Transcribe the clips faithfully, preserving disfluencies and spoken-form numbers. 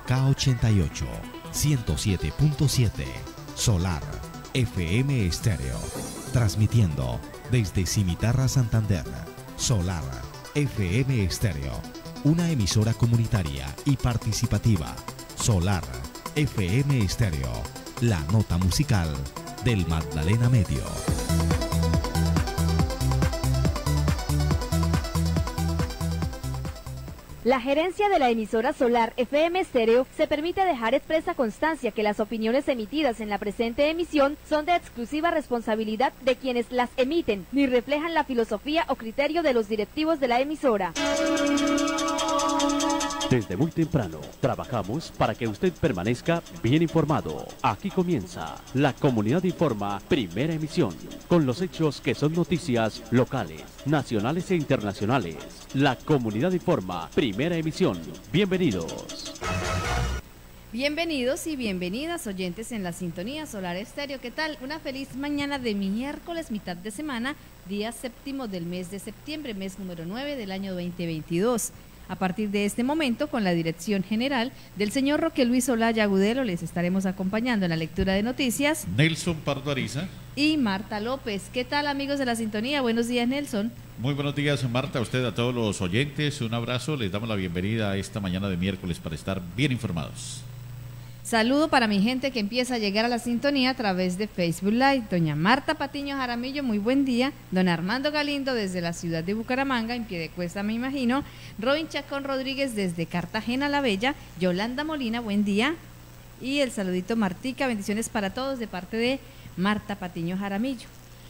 K ochenta y ocho, ciento siete punto siete, Solar F M Estéreo, transmitiendo desde Cimitarra, Santander. Solar F M Estéreo, una emisora comunitaria y participativa. Solar F M Estéreo, la nota musical del Magdalena Medio. La gerencia de la emisora Solar F M Estéreo se permite dejar expresa constancia que las opiniones emitidas en la presente emisión son de exclusiva responsabilidad de quienes las emiten, ni reflejan la filosofía o criterio de los directivos de la emisora. Desde muy temprano, trabajamos para que usted permanezca bien informado. Aquí comienza La Comunidad Informa, primera emisión, con los hechos que son noticias locales, nacionales e internacionales. La Comunidad Informa, primera emisión. Bienvenidos. Bienvenidos y bienvenidas oyentes en la sintonía Solar Estéreo. ¿Qué tal? Una feliz mañana de miércoles, mitad de semana, día séptimo del mes de septiembre, mes número nueve del año veinte veintidós. A partir de este momento, con la dirección general del señor Roque Luis Olaya Agudelo, les estaremos acompañando en la lectura de noticias. Nelson Pardo Ariza. Y Marta López. ¿Qué tal, amigos de la sintonía? Buenos días, Nelson. Muy buenos días, Marta, a usted, a todos los oyentes. Un abrazo, les damos la bienvenida a esta mañana de miércoles para estar bien informados. Saludo para mi gente que empieza a llegar a la sintonía a través de Facebook Live. Doña Marta Patiño Jaramillo, muy buen día. Don Armando Galindo desde la ciudad de Bucaramanga, en Piedecuesta me imagino. Robin Chacón Rodríguez desde Cartagena la Bella. Yolanda Molina, buen día. Y el saludito Martica, bendiciones para todos de parte de Marta Patiño Jaramillo.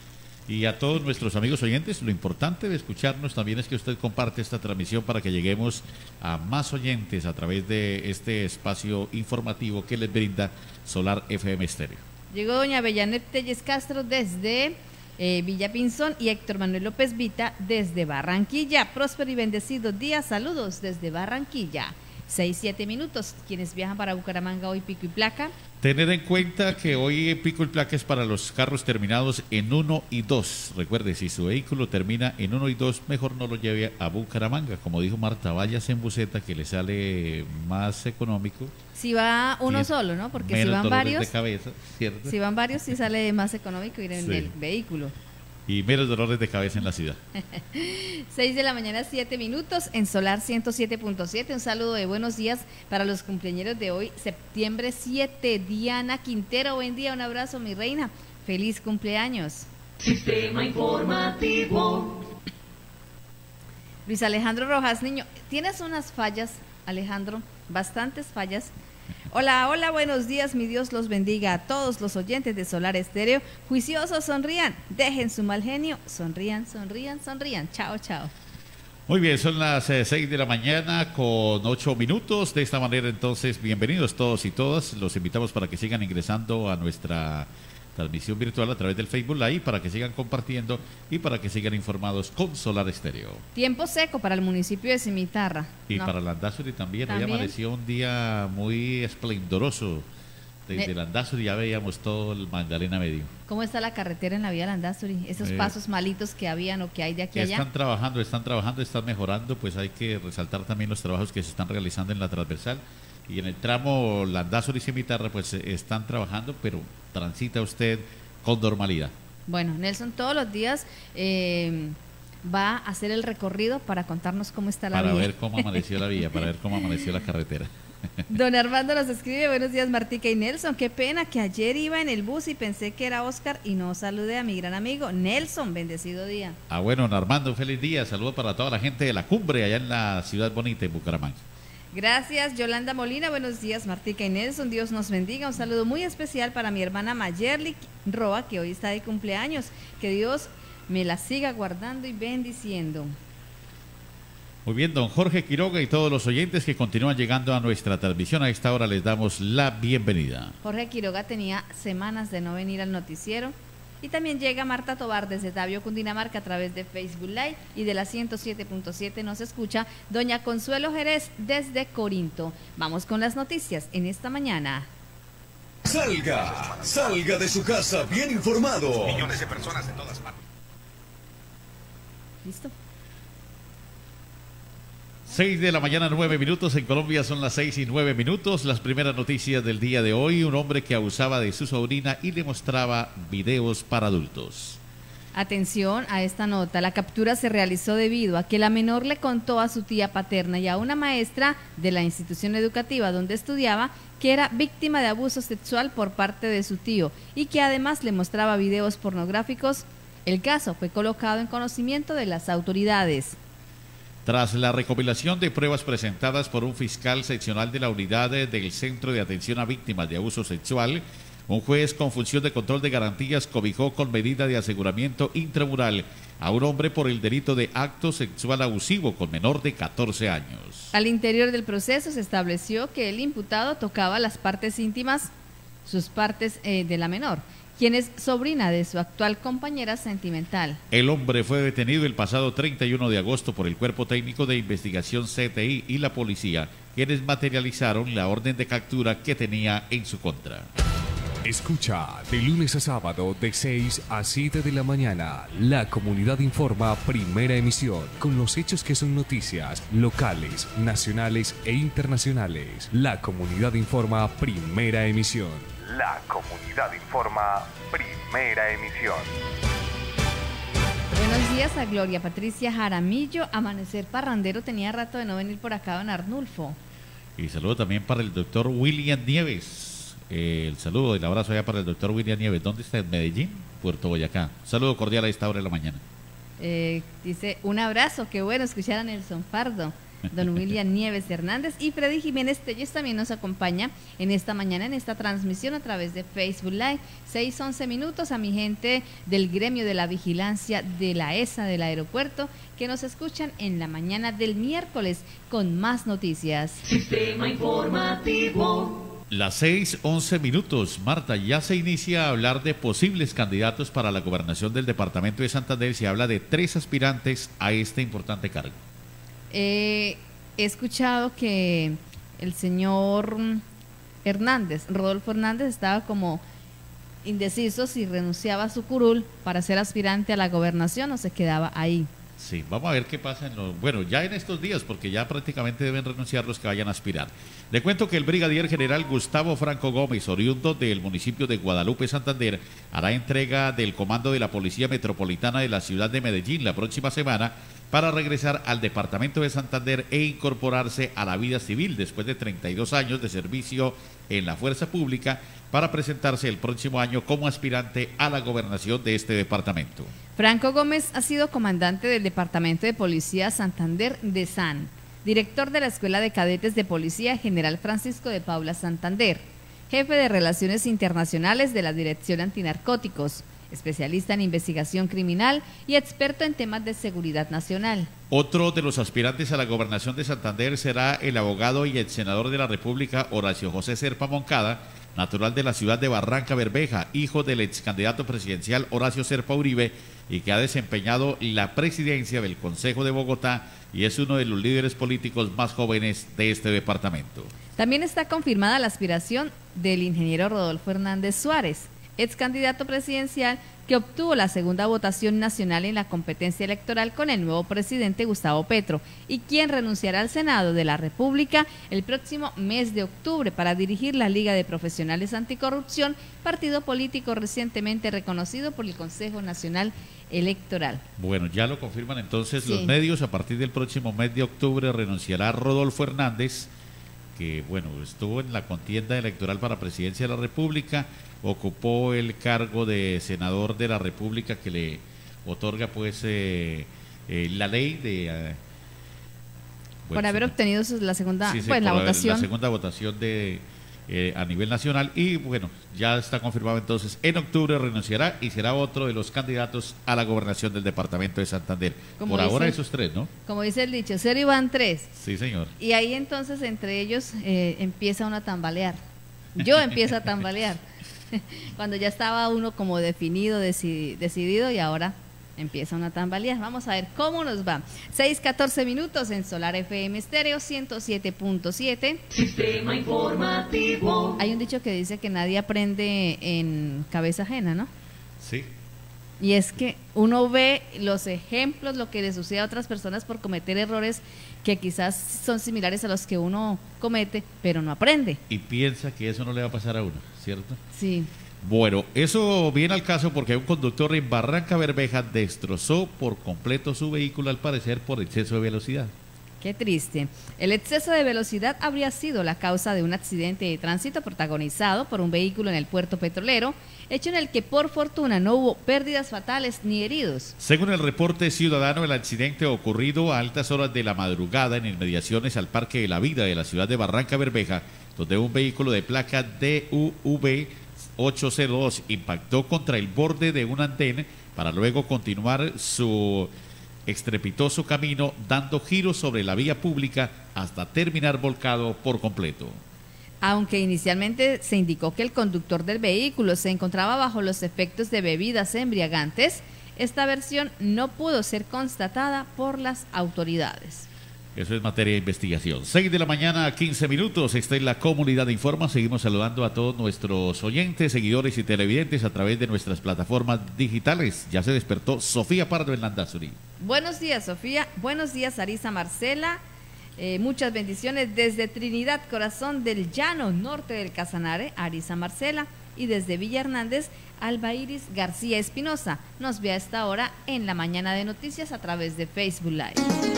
Y a todos nuestros amigos oyentes, lo importante de escucharnos también es que usted comparte esta transmisión para que lleguemos a más oyentes a través de este espacio informativo que les brinda Solar F M Estéreo. Llegó doña Bellanet Telles Castro desde eh, Villa Pinzón y Héctor Manuel López Vita desde Barranquilla. Próspero y bendecido día, saludos desde Barranquilla. Seis, siete minutos, quienes viajan para Bucaramanga hoy pico y placa. Tener en cuenta que hoy pico y placa es para los carros terminados en uno y dos. Recuerde, si su vehículo termina en uno y dos, mejor no lo lleve a Bucaramanga. Como dijo Marta, váyase en buseta que le sale más económico. Si va uno solo, ¿no? Porque si van varios, de cabeza, ¿cierto? Si van varios, sí sale más económico ir en sí. el vehículo. Y menos dolores de cabeza en la ciudad. seis de la mañana, siete minutos, en Solar ciento siete punto siete. Un saludo de buenos días para los cumpleaños de hoy, septiembre siete. Diana Quintero, buen día, un abrazo, mi reina. Feliz cumpleaños. Sistema informativo. Luis Alejandro Rojas, niño, tienes unas fallas, Alejandro, bastantes fallas. Hola, hola, buenos días, mi Dios los bendiga a todos los oyentes de Solar Estéreo. Juiciosos, sonrían, dejen su mal genio, sonrían, sonrían, sonrían. Chao, chao. Muy bien, son las eh, seis de la mañana con ocho minutos. De esta manera, entonces, bienvenidos todos y todas. Los invitamos para que sigan ingresando a nuestra transmisión virtual a través del Facebook Live, para que sigan compartiendo y para que sigan informados con Solar Estéreo. Tiempo seco para el municipio de Cimitarra. Y no. para Landazuri también. también. Hoy amaneció un día muy esplendoroso. Desde eh. Landazuri ya veíamos todo el Magdalena Medio. ¿Cómo está la carretera en la vía Landazuri? Esos eh. pasos malitos que habían o que hay de aquí a allá. Están trabajando, están trabajando, están mejorando. Pues hay que resaltar también los trabajos que se están realizando en la transversal. Y en el tramo Landazuri-Cimitarra pues están trabajando, pero transita usted con normalidad. Bueno, Nelson todos los días eh, va a hacer el recorrido para contarnos cómo está la para vía. Para ver cómo amaneció la vía, para ver cómo amaneció la carretera. Don Armando nos escribe, buenos días Martica y Nelson, qué pena que ayer iba en el bus y pensé que era Oscar y no saludé a mi gran amigo Nelson, bendecido día. Ah bueno, don Armando, feliz día, saludos para toda la gente de la cumbre allá en la ciudad bonita de Bucaramanga. Gracias, Yolanda Molina, buenos días Martica y Nelson, Dios nos bendiga, un saludo muy especial para mi hermana Mayerly Roa, que hoy está de cumpleaños, que Dios me la siga guardando y bendiciendo. Muy bien, don Jorge Quiroga y todos los oyentes que continúan llegando a nuestra transmisión, a esta hora les damos la bienvenida. Jorge Quiroga tenía semanas de no venir al noticiero. Y también llega Marta Tobar desde Tabio, Cundinamarca, a través de Facebook Live, y de la ciento siete punto siete nos escucha doña Consuelo Jerez desde Corinto. Vamos con las noticias en esta mañana. Salga, salga de su casa bien informado. Millones de personas en todas partes. ¿Listo? seis de la mañana, nueve minutos. En Colombia son las seis y nueve minutos. Las primeras noticias del día de hoy. Un hombre que abusaba de su sobrina y le mostraba videos para adultos. Atención a esta nota. La captura se realizó debido a que la menor le contó a su tía paterna y a una maestra de la institución educativa donde estudiaba que era víctima de abuso sexual por parte de su tío y que además le mostraba videos pornográficos. El caso fue colocado en conocimiento de las autoridades. Tras la recopilación de pruebas presentadas por un fiscal seccional de la unidad del Centro de Atención a Víctimas de Abuso Sexual, un juez con función de control de garantías cobijó con medida de aseguramiento intramural a un hombre por el delito de acto sexual abusivo con menor de catorce años. Al interior del proceso se estableció que el imputado tocaba las partes íntimas, sus partes eh, de la menor, quien es sobrina de su actual compañera sentimental. El hombre fue detenido el pasado treinta y uno de agosto por el Cuerpo Técnico de Investigación C T I y la policía, quienes materializaron la orden de captura que tenía en su contra. Escucha de lunes a sábado de seis a siete de la mañana. La Comunidad Informa, primera emisión, con los hechos que son noticias locales, nacionales e internacionales. La Comunidad Informa, primera emisión. La Comunidad Informa, primera emisión. Buenos días a Gloria Patricia Jaramillo. Amanecer parrandero, tenía rato de no venir por acá, don Arnulfo. Y saludo también para el doctor William Nieves. Eh, el saludo y el abrazo allá para el doctor William Nieves. ¿Dónde está? ¿En Medellín? Puerto Boyacá. Saludo cordial a esta hora de la mañana. Eh, dice, un abrazo, qué bueno escuchar a Nelson Pardo. Don William Nieves Hernández y Freddy Jiménez Telles también nos acompaña en esta mañana en esta transmisión a través de Facebook Live. seis once minutos a mi gente del gremio de la vigilancia de la E S A del aeropuerto que nos escuchan en la mañana del miércoles con más noticias. Sistema informativo. Las seis once minutos. Marta, ya se inicia a hablar de posibles candidatos para la gobernación del departamento de Santander. Se habla de tres aspirantes a este importante cargo. Eh, he escuchado que el señor Hernández, Rodolfo Hernández, estaba como indeciso si renunciaba a su curul para ser aspirante a la gobernación o se quedaba ahí. Sí, vamos a ver qué pasa en los, bueno, ya en estos días, porque ya prácticamente deben renunciar los que vayan a aspirar. Le cuento que el brigadier general Gustavo Franco Gómez, oriundo del municipio de Guadalupe, Santander, hará entrega del comando de la Policía Metropolitana de la ciudad de Medellín la próxima semana para regresar al departamento de Santander e incorporarse a la vida civil después de treinta y dos años de servicio en la fuerza pública para presentarse el próximo año como aspirante a la gobernación de este departamento. Franco Gómez ha sido comandante del Departamento de Policía Santander de S A N, director de la Escuela de Cadetes de Policía General Francisco de Paula Santander, jefe de Relaciones Internacionales de la Dirección Antinarcóticos, especialista en investigación criminal y experto en temas de seguridad nacional. Otro de los aspirantes a la gobernación de Santander será el abogado y ex senador de la República Horacio José Serpa Moncada, natural de la ciudad de Barranca Bermeja, hijo del ex candidato presidencial Horacio Serpa Uribe y que ha desempeñado la presidencia del Consejo de Bogotá y es uno de los líderes políticos más jóvenes de este departamento. También está confirmada la aspiración del ingeniero Rodolfo Hernández Suárez, ex candidato presidencial que obtuvo la segunda votación nacional en la competencia electoral con el nuevo presidente Gustavo Petro y quien renunciará al Senado de la República el próximo mes de octubre para dirigir la Liga de Profesionales Anticorrupción, partido político recientemente reconocido por el Consejo Nacional Electoral. Bueno, ya lo confirman entonces Sí. los medios. A partir del próximo mes de octubre renunciará Rodolfo Hernández, que bueno, estuvo en la contienda electoral para presidencia de la República, ocupó el cargo de senador de la República que le otorga pues eh, eh, la ley de eh, bueno, por haber se- obtenido su- la segunda, sí, sí, pues la por haber- votación. la segunda votación de eh, a nivel nacional y bueno, ya está confirmado entonces en octubre renunciará y será otro de los candidatos a la gobernación del departamento de Santander. Como Por ahora dice- esos tres, ¿no? Como dice el dicho, cero y van tres. Sí, señor. Y ahí entonces entre ellos eh, empieza uno a tambalear. Yo empiezo a tambalear. Cuando ya estaba uno como definido, decidi- decidido y ahora empieza una tambalear. Vamos a ver cómo nos va. seis catorce minutos en Solar F M Estéreo ciento siete punto siete. Sistema informativo. Hay un dicho que dice que nadie aprende en cabeza ajena, ¿no? Sí. Y es que uno ve los ejemplos, lo que le sucede a otras personas por cometer errores que quizás son similares a los que uno comete, pero no aprende. Y piensa que eso no le va a pasar a uno, ¿cierto? Sí. Bueno, eso viene al caso porque un conductor en Barranca Bermeja destrozó por completo su vehículo, al parecer por exceso de velocidad. Qué triste. El exceso de velocidad habría sido la causa de un accidente de tránsito protagonizado por un vehículo en el puerto petrolero, hecho en el que por fortuna no hubo pérdidas fatales ni heridos. Según el reporte ciudadano, el accidente ocurrido a altas horas de la madrugada en inmediaciones al Parque de la Vida de la ciudad de Barranca Bermeja, donde un vehículo de placa D U V ochocientos dos impactó contra el borde de un andén para luego continuar su estrepitoso camino dando giros sobre la vía pública hasta terminar volcado por completo. Aunque inicialmente se indicó que el conductor del vehículo se encontraba bajo los efectos de bebidas embriagantes, esta versión no pudo ser constatada por las autoridades. Eso es materia de investigación. seis de la mañana, quince minutos. Esta es la Comunidad Informa. Seguimos saludando a todos nuestros oyentes, seguidores y televidentes a través de nuestras plataformas digitales. Ya se despertó Sofía Pardo en Landazuri. Buenos días, Sofía. Buenos días, Arisa Marcela. Eh, muchas bendiciones desde Trinidad, corazón del llano norte del Casanare, Arisa Marcela. Y desde Villa Hernández, Alba Iris García Espinosa. Nos ve a esta hora en la mañana de noticias a través de Facebook Live.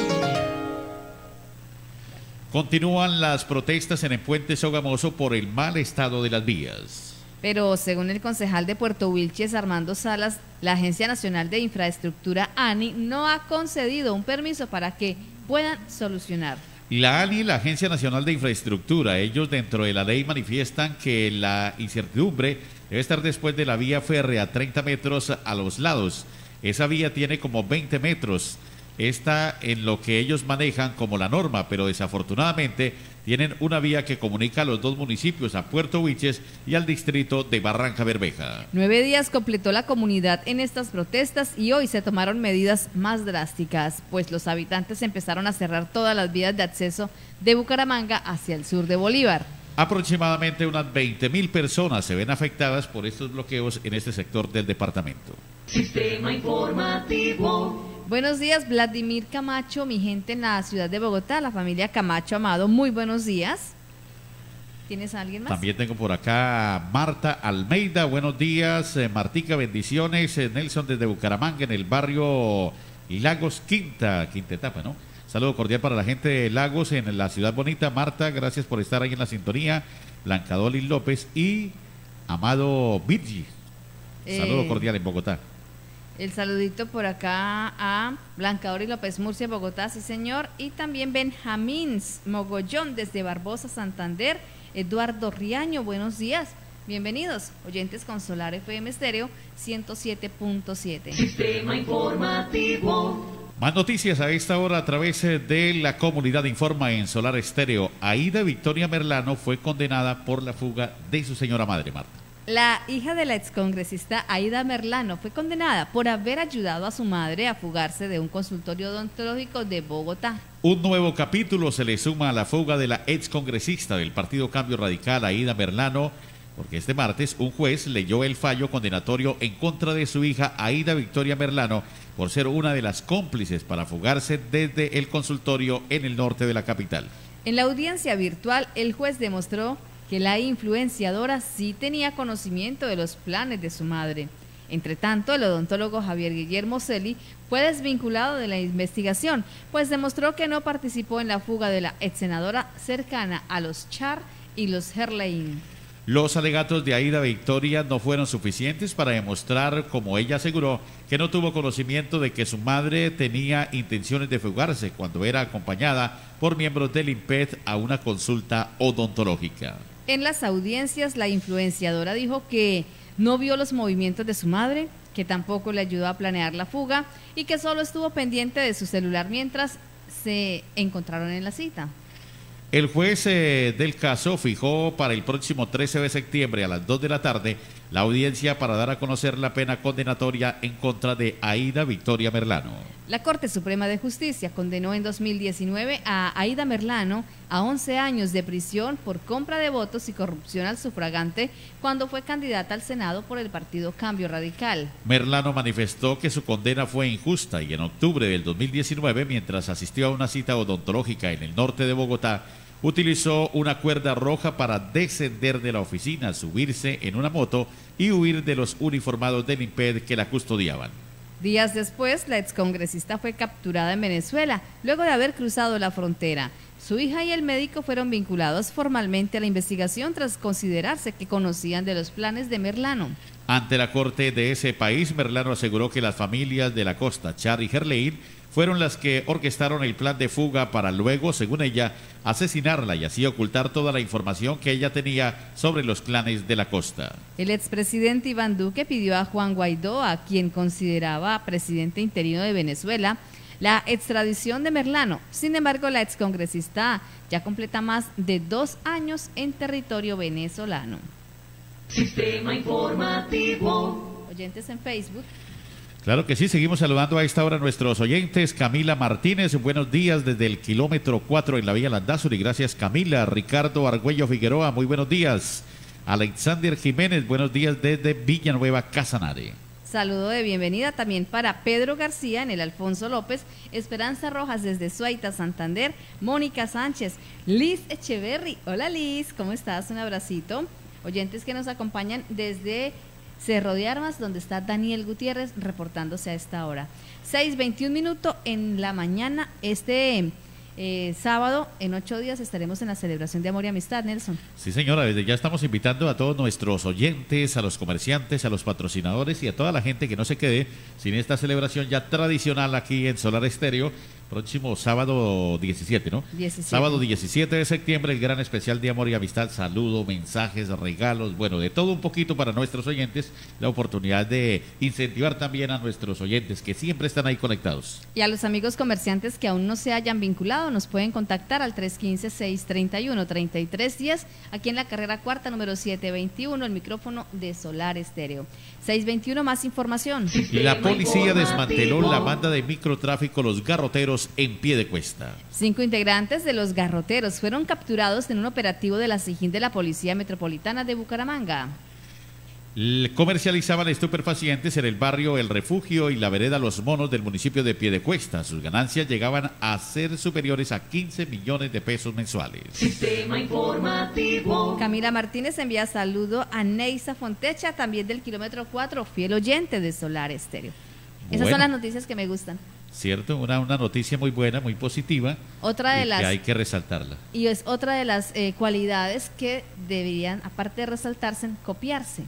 Continúan las protestas en el puente Sogamoso por el mal estado de las vías. Pero según el concejal de Puerto Wilches, Armando Salas, la Agencia Nacional de Infraestructura, ANI, no ha concedido un permiso para que puedan solucionar. La ANI, la Agencia Nacional de Infraestructura, ellos dentro de la ley manifiestan que la incertidumbre debe estar después de la vía férrea a treinta metros a los lados. Esa vía tiene como veinte metros. Está en lo que ellos manejan como la norma, pero desafortunadamente tienen una vía que comunica a los dos municipios, a Puerto Wilches y al distrito de Barranca Bermeja. Nueve días completó la comunidad en estas protestas y hoy se tomaron medidas más drásticas, pues los habitantes empezaron a cerrar todas las vías de acceso de Bucaramanga hacia el sur de Bolívar. Aproximadamente unas veinte mil personas se ven afectadas por estos bloqueos en este sector del departamento. Sistema informativo. Buenos días, Vladimir Camacho, mi gente en la ciudad de Bogotá, la familia Camacho Amado, muy buenos días. ¿Tienes a alguien más? También tengo por acá a Marta Almeida, buenos días, eh, Martica, bendiciones, eh, Nelson desde Bucaramanga, en el barrio Lagos Quinta, quinta etapa, ¿no? Saludo cordial para la gente de Lagos en la ciudad bonita. Marta, gracias por estar ahí en la sintonía. Blanca Dolly López y Amado Virgi. Saludo eh... cordial en Bogotá. El saludito por acá a Blanca Dori López Murcia, Bogotá, sí señor, y también Benjamín Mogollón desde Barbosa, Santander. Eduardo Riaño, buenos días, bienvenidos, oyentes con Solar F M Estéreo ciento siete punto siete. Sistema informativo. Más noticias a esta hora a través de la Comunidad Informa en Solar Estéreo. Aida Victoria Merlano fue condenada por la fuga de su señora madre, Marta. La hija de la excongresista Aida Merlano fue condenada por haber ayudado a su madre a fugarse de un consultorio odontológico de Bogotá. Un nuevo capítulo se le suma a la fuga de la excongresista del Partido Cambio Radical, Aida Merlano, porque este martes un juez leyó el fallo condenatorio en contra de su hija Aida Victoria Merlano por ser una de las cómplices para fugarse desde el consultorio en el norte de la capital. En la audiencia virtual, el juez demostró que la influenciadora sí tenía conocimiento de los planes de su madre. Entre tanto, el odontólogo Javier Guillermo Celi fue desvinculado de la investigación, pues demostró que no participó en la fuga de la ex senadora cercana a los Char y los Herlein. Los alegatos de Aida Victoria no fueron suficientes para demostrar, como ella aseguró, que no tuvo conocimiento de que su madre tenía intenciones de fugarse cuando era acompañada por miembros del IMPED a una consulta odontológica. En las audiencias, la influenciadora dijo que no vio los movimientos de su madre, que tampoco le ayudó a planear la fuga y que solo estuvo pendiente de su celular mientras se encontraron en la cita. El juez eh, del caso fijó para el próximo trece de septiembre a las dos de la tarde la audiencia para dar a conocer la pena condenatoria en contra de Aida Victoria Merlano. La Corte Suprema de Justicia condenó en dos mil diecinueve a Aida Merlano a once años de prisión por compra de votos y corrupción al sufragante cuando fue candidata al Senado por el partido Cambio Radical. Merlano manifestó que su condena fue injusta y en octubre del dos mil diecinueve, mientras asistió a una cita odontológica en el norte de Bogotá, utilizó una cuerda roja para descender de la oficina, subirse en una moto y huir de los uniformados del INPED que la custodiaban. Días después, la excongresista fue capturada en Venezuela, luego de haber cruzado la frontera. Su hija y el médico fueron vinculados formalmente a la investigación tras considerarse que conocían de los planes de Merlano. Ante la corte de ese país, Merlano aseguró que las familias de la costa, Char y Gerlein, fueron las que orquestaron el plan de fuga para luego, según ella, asesinarla y así ocultar toda la información que ella tenía sobre los clanes de la costa. El expresidente Iván Duque pidió a Juan Guaidó, a quien consideraba presidente interino de Venezuela, la extradición de Merlano. Sin embargo, la excongresista ya completa más de dos años en territorio venezolano. Sistema informativo. Oyentes en Facebook. Claro que sí, seguimos saludando a esta hora a nuestros oyentes. Camila Martínez, buenos días desde el kilómetro cuatro en la Vía Landazuri. Gracias, Camila. Ricardo Argüello Figueroa, muy buenos días. Alexander Jiménez, buenos días desde Villanueva, Casanare. Saludo de bienvenida también para Pedro García en el Alfonso López, Esperanza Rojas desde Suaita, Santander, Mónica Sánchez, Liz Echeverry. Hola Liz, ¿cómo estás? Un abracito. Oyentes que nos acompañan desde Cerro de Armas, donde está Daniel Gutiérrez reportándose a esta hora. seis veintiún minutos en la mañana. Este eh, sábado, en ocho días, estaremos en la celebración de Amor y Amistad, Nelson. Sí, señora, desde ya estamos invitando a todos nuestros oyentes, a los comerciantes, a los patrocinadores y a toda la gente que no se quede sin esta celebración ya tradicional aquí en Solar Estéreo. Próximo sábado diecisiete, ¿no? diecisiete. Sábado diecisiete de septiembre, el gran especial de Amor y Amistad, saludo, mensajes, regalos, bueno, de todo un poquito para nuestros oyentes, la oportunidad de incentivar también a nuestros oyentes que siempre están ahí conectados. Y a los amigos comerciantes que aún no se hayan vinculado, nos pueden contactar al tres uno cinco, seis tres uno, tres tres uno cero, aquí en la carrera cuarta, número setecientos veintiuno, el micrófono de Solar Estéreo. seis veintiuno, más información. La policía desmanteló la banda de microtráfico Los Garroteros en Piedecuesta. Cinco integrantes de Los Garroteros fueron capturados en un operativo de la SIJIN de la Policía Metropolitana de Bucaramanga. Comercializaban estupefacientes en el barrio El Refugio y la vereda Los Monos del municipio de Piedecuesta. Sus ganancias llegaban a ser superiores a quince millones de pesos mensuales. Sistema informativo. Camila Martínez envía saludo a Neisa Fontecha, también del kilómetro cuatro, fiel oyente de Solar Estéreo. Esas Bueno, son las noticias que me gustan. Cierto, una, una noticia muy buena, muy positiva. Otra de y las que hay que resaltarla. y es otra de las eh, cualidades que deberían, aparte de resaltarse, copiarse.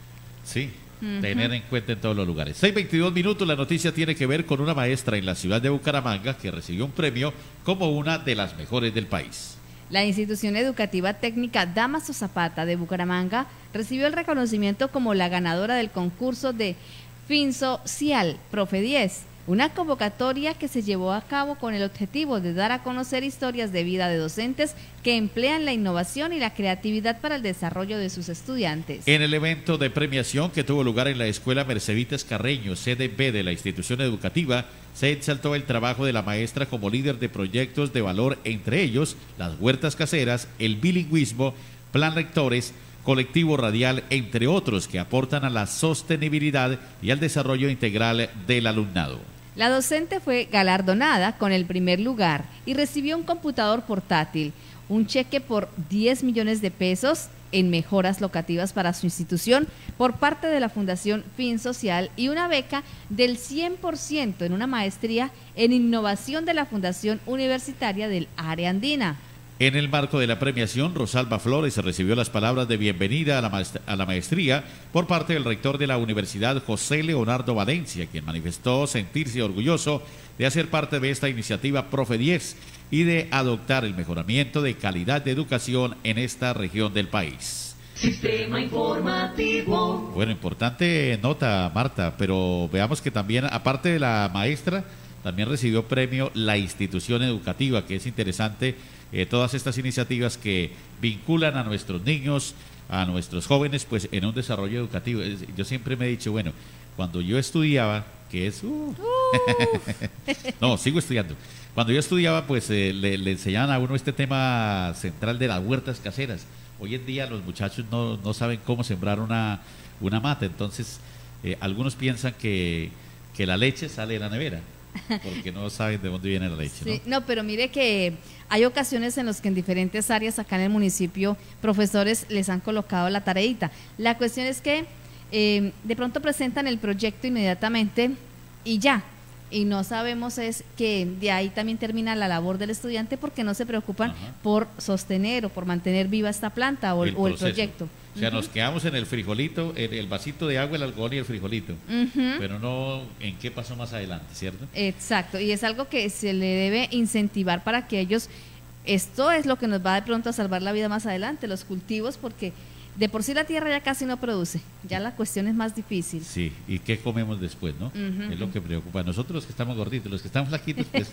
Sí, Ujú. tener en cuenta en todos los lugares. seis veintidós minutos, la noticia tiene que ver con una maestra en la ciudad de Bucaramanga que recibió un premio como una de las mejores del país. La institución educativa técnica Damaso Zapata de Bucaramanga recibió el reconocimiento como la ganadora del concurso de FinSocial Profe diez, una convocatoria que se llevó a cabo con el objetivo de dar a conocer historias de vida de docentes que emplean la innovación y la creatividad para el desarrollo de sus estudiantes. En el evento de premiación que tuvo lugar en la Escuela Merceditas Carreño, sede be de la institución educativa, se exaltó el trabajo de la maestra como líder de proyectos de valor, entre ellos las huertas caseras, el bilingüismo, plan lectores, colectivo radial, entre otros, que aportan a la sostenibilidad y al desarrollo integral del alumnado. La docente fue galardonada con el primer lugar y recibió un computador portátil, un cheque por diez millones de pesos en mejoras locativas para su institución por parte de la Fundación FinSocial y una beca del cien por ciento en una maestría en innovación de la Fundación Universitaria del Área Andina. En el marco de la premiación, Rosalba Flores recibió las palabras de bienvenida a la, maest- a la maestría por parte del rector de la universidad, José Leonardo Valencia, quien manifestó sentirse orgulloso de hacer parte de esta iniciativa Profe diez y de adoptar el mejoramiento de calidad de educación en esta región del país. Sistema informativo. Bueno, importante nota, Marta, pero veamos que también, aparte de la maestra, también recibió premio la institución educativa, que es interesante eh, todas estas iniciativas que vinculan a nuestros niños, a nuestros jóvenes, pues en un desarrollo educativo. Yo siempre me he dicho, bueno, cuando yo estudiaba, que es... Uh, uh. no, sigo estudiando. Cuando yo estudiaba, pues eh, le, le enseñaban a uno este tema central de las huertas caseras. Hoy en día los muchachos no, no saben cómo sembrar una, una mata, entonces eh, algunos piensan que, que la leche sale de la nevera, porque no saben de dónde viene la leche. Sí, ¿no? no, pero mire que hay ocasiones en las que en diferentes áreas acá en el municipio profesores les han colocado la tareita. La cuestión es que eh, de pronto presentan el proyecto inmediatamente y ya. Y no sabemos es que de ahí también termina la labor del estudiante porque no se preocupan Ajá. por sostener o por mantener viva esta planta o el, o el proyecto. O sea, uh-huh. nos quedamos en el frijolito, en el vasito de agua, el algodón y el frijolito, uh-huh. pero no en qué pasó más adelante, ¿cierto? Exacto, y es algo que se le debe incentivar para que ellos, esto es lo que nos va de pronto a salvar la vida más adelante, los cultivos, porque de por sí la tierra ya casi no produce, ya la cuestión es más difícil. Sí, ¿y qué comemos después, no? Uh-huh. Es lo que preocupa. Nosotros los que estamos gorditos, los que estamos flaquitos, pues...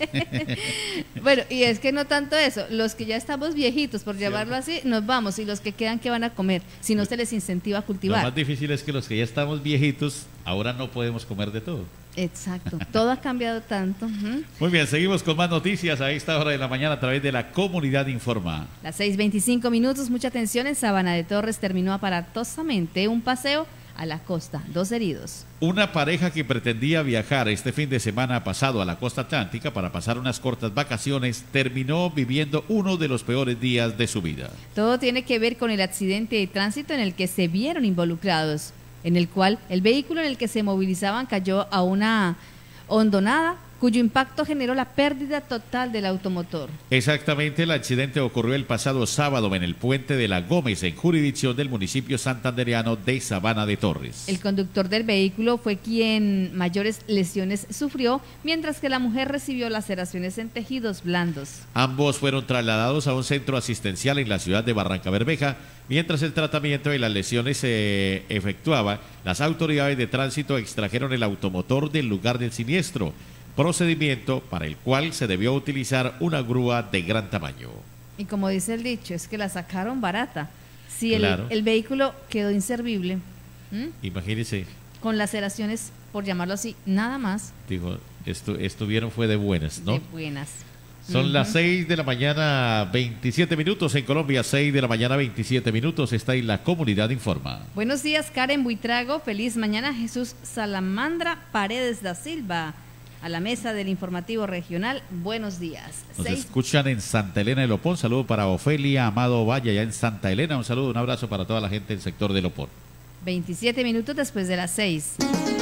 Bueno, y es que no tanto eso, los que ya estamos viejitos, por llamarlo así, nos vamos, y los que quedan, ¿qué van a comer? Si no se les incentiva a cultivar. Lo más difícil es que los que ya estamos viejitos, ahora no podemos comer de todo. Exacto, todo ha cambiado tanto. Uh-huh. Muy bien, seguimos con más noticias a esta hora de la mañana a través de la Comunidad Informa. Las seis veinticinco minutos, mucha atención. En Sabana de Torres terminó aparatosamente un paseo a la costa, dos heridos. Una pareja que pretendía viajar este fin de semana pasado a la costa atlántica para pasar unas cortas vacaciones terminó viviendo uno de los peores días de su vida. Todo tiene que ver con el accidente de tránsito en el que se vieron involucrados, en el cual el vehículo en el que se movilizaban cayó a una hondonada, cuyo impacto generó la pérdida total del automotor. Exactamente, el accidente ocurrió el pasado sábado en el puente de la Gómez, en jurisdicción del municipio santandereano de Sabana de Torres. El conductor del vehículo fue quien mayores lesiones sufrió, mientras que la mujer recibió laceraciones en tejidos blandos. Ambos fueron trasladados a un centro asistencial en la ciudad de Barrancabermeja. Mientras el tratamiento y las lesiones se efectuaba, las autoridades de tránsito extrajeron el automotor del lugar del siniestro, procedimiento para el cual se debió utilizar una grúa de gran tamaño. Y como dice el dicho, es que la sacaron barata. Si el, claro. el vehículo quedó inservible, ¿m? Imagínese. Con laceraciones, por llamarlo así, nada más. Dijo, esto, estuvieron fue de buenas, ¿no? De buenas. Son uh-huh. las seis de la mañana, veintisiete minutos en Colombia, seis de la mañana, veintisiete minutos, está en la Comunidad Informa. Buenos días, Karen Buitrago, feliz mañana, Jesús Salamandra Paredes da Silva, a la mesa del informativo regional, buenos días. Nos Seis... escuchan en Santa Elena de Lopón, saludo para Ofelia Amado Valle, allá en Santa Elena, un saludo, un abrazo para toda la gente del sector de Lopón. veintisiete minutos después de las seis.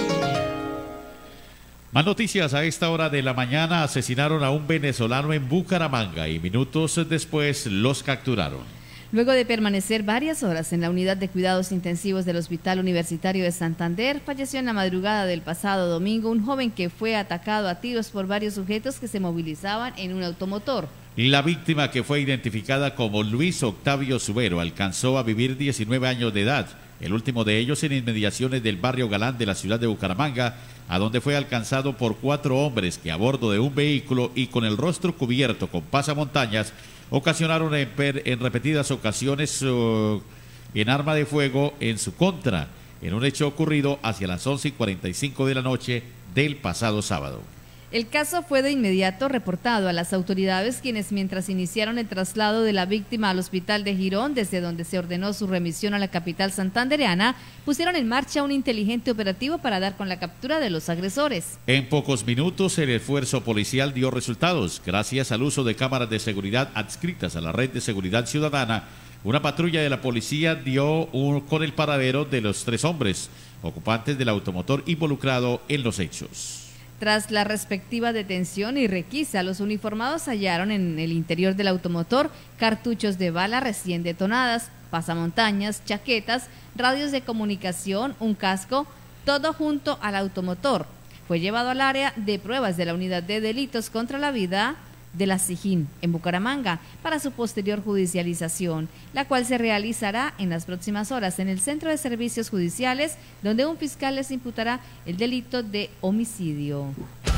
Más noticias a esta hora de la mañana. Asesinaron a un venezolano en Bucaramanga y minutos después los capturaron. Luego de permanecer varias horas en la unidad de cuidados intensivos del Hospital Universitario de Santander, falleció en la madrugada del pasado domingo un joven que fue atacado a tiros por varios sujetos que se movilizaban en un automotor. La víctima, que fue identificada como Luis Octavio Subero, alcanzó a vivir diecinueve años de edad. El último de ellos en inmediaciones del barrio Galán de la ciudad de Bucaramanga, a donde fue alcanzado por cuatro hombres que a bordo de un vehículo y con el rostro cubierto con pasamontañas ocasionaron en, en repetidas ocasiones uh, en arma de fuego en su contra, en un hecho ocurrido hacia las once y cuarenta y cinco de la noche del pasado sábado. El caso fue de inmediato reportado a las autoridades, quienes mientras iniciaron el traslado de la víctima al hospital de Girón, desde donde se ordenó su remisión a la capital santandereana, pusieron en marcha un inteligente operativo para dar con la captura de los agresores. En pocos minutos el esfuerzo policial dio resultados. Gracias al uso de cámaras de seguridad adscritas a la red de seguridad ciudadana, una patrulla de la policía dio un, con el paradero de los tres hombres ocupantes del automotor involucrado en los hechos. Tras la respectiva detención y requisa, los uniformados hallaron en el interior del automotor cartuchos de bala recién detonadas, pasamontañas, chaquetas, radios de comunicación, un casco, todo junto al automotor. Fue llevado al área de pruebas de la Unidad de Delitos contra la Vida de la SIJIN en Bucaramanga para su posterior judicialización, la cual se realizará en las próximas horas en el Centro de Servicios Judiciales, donde un fiscal les imputará el delito de homicidio.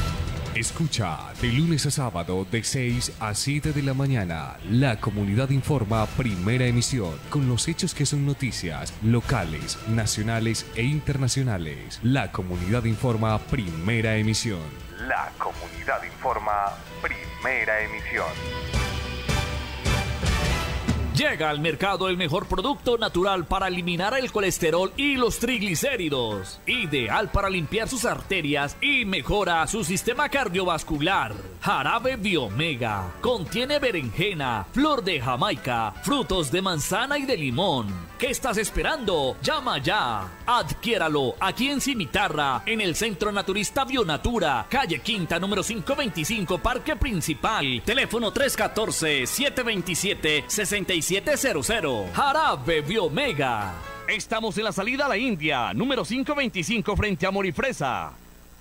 Escucha de lunes a sábado de seis a siete de la mañana. La Comunidad Informa, primera emisión, con los hechos que son noticias locales, nacionales e internacionales. La Comunidad Informa, primera emisión. La Comunidad Informa, primera emisión. Llega al mercado el mejor producto natural para eliminar el colesterol y los triglicéridos. Ideal para limpiar sus arterias y mejora su sistema cardiovascular. Jarabe Biomega. Contiene berenjena, flor de Jamaica, frutos de manzana y de limón. ¿Qué estás esperando? Llama ya. Adquiéralo aquí en Cimitarra, en el Centro Naturista Bionatura, calle Quinta, número quinientos veinticinco, Parque Principal. Teléfono tres uno cuatro, siete dos siete, seis siete cero cero. Jarabe Biomega. Estamos en la salida a la India, número quinientos veinticinco, frente a Morifresa.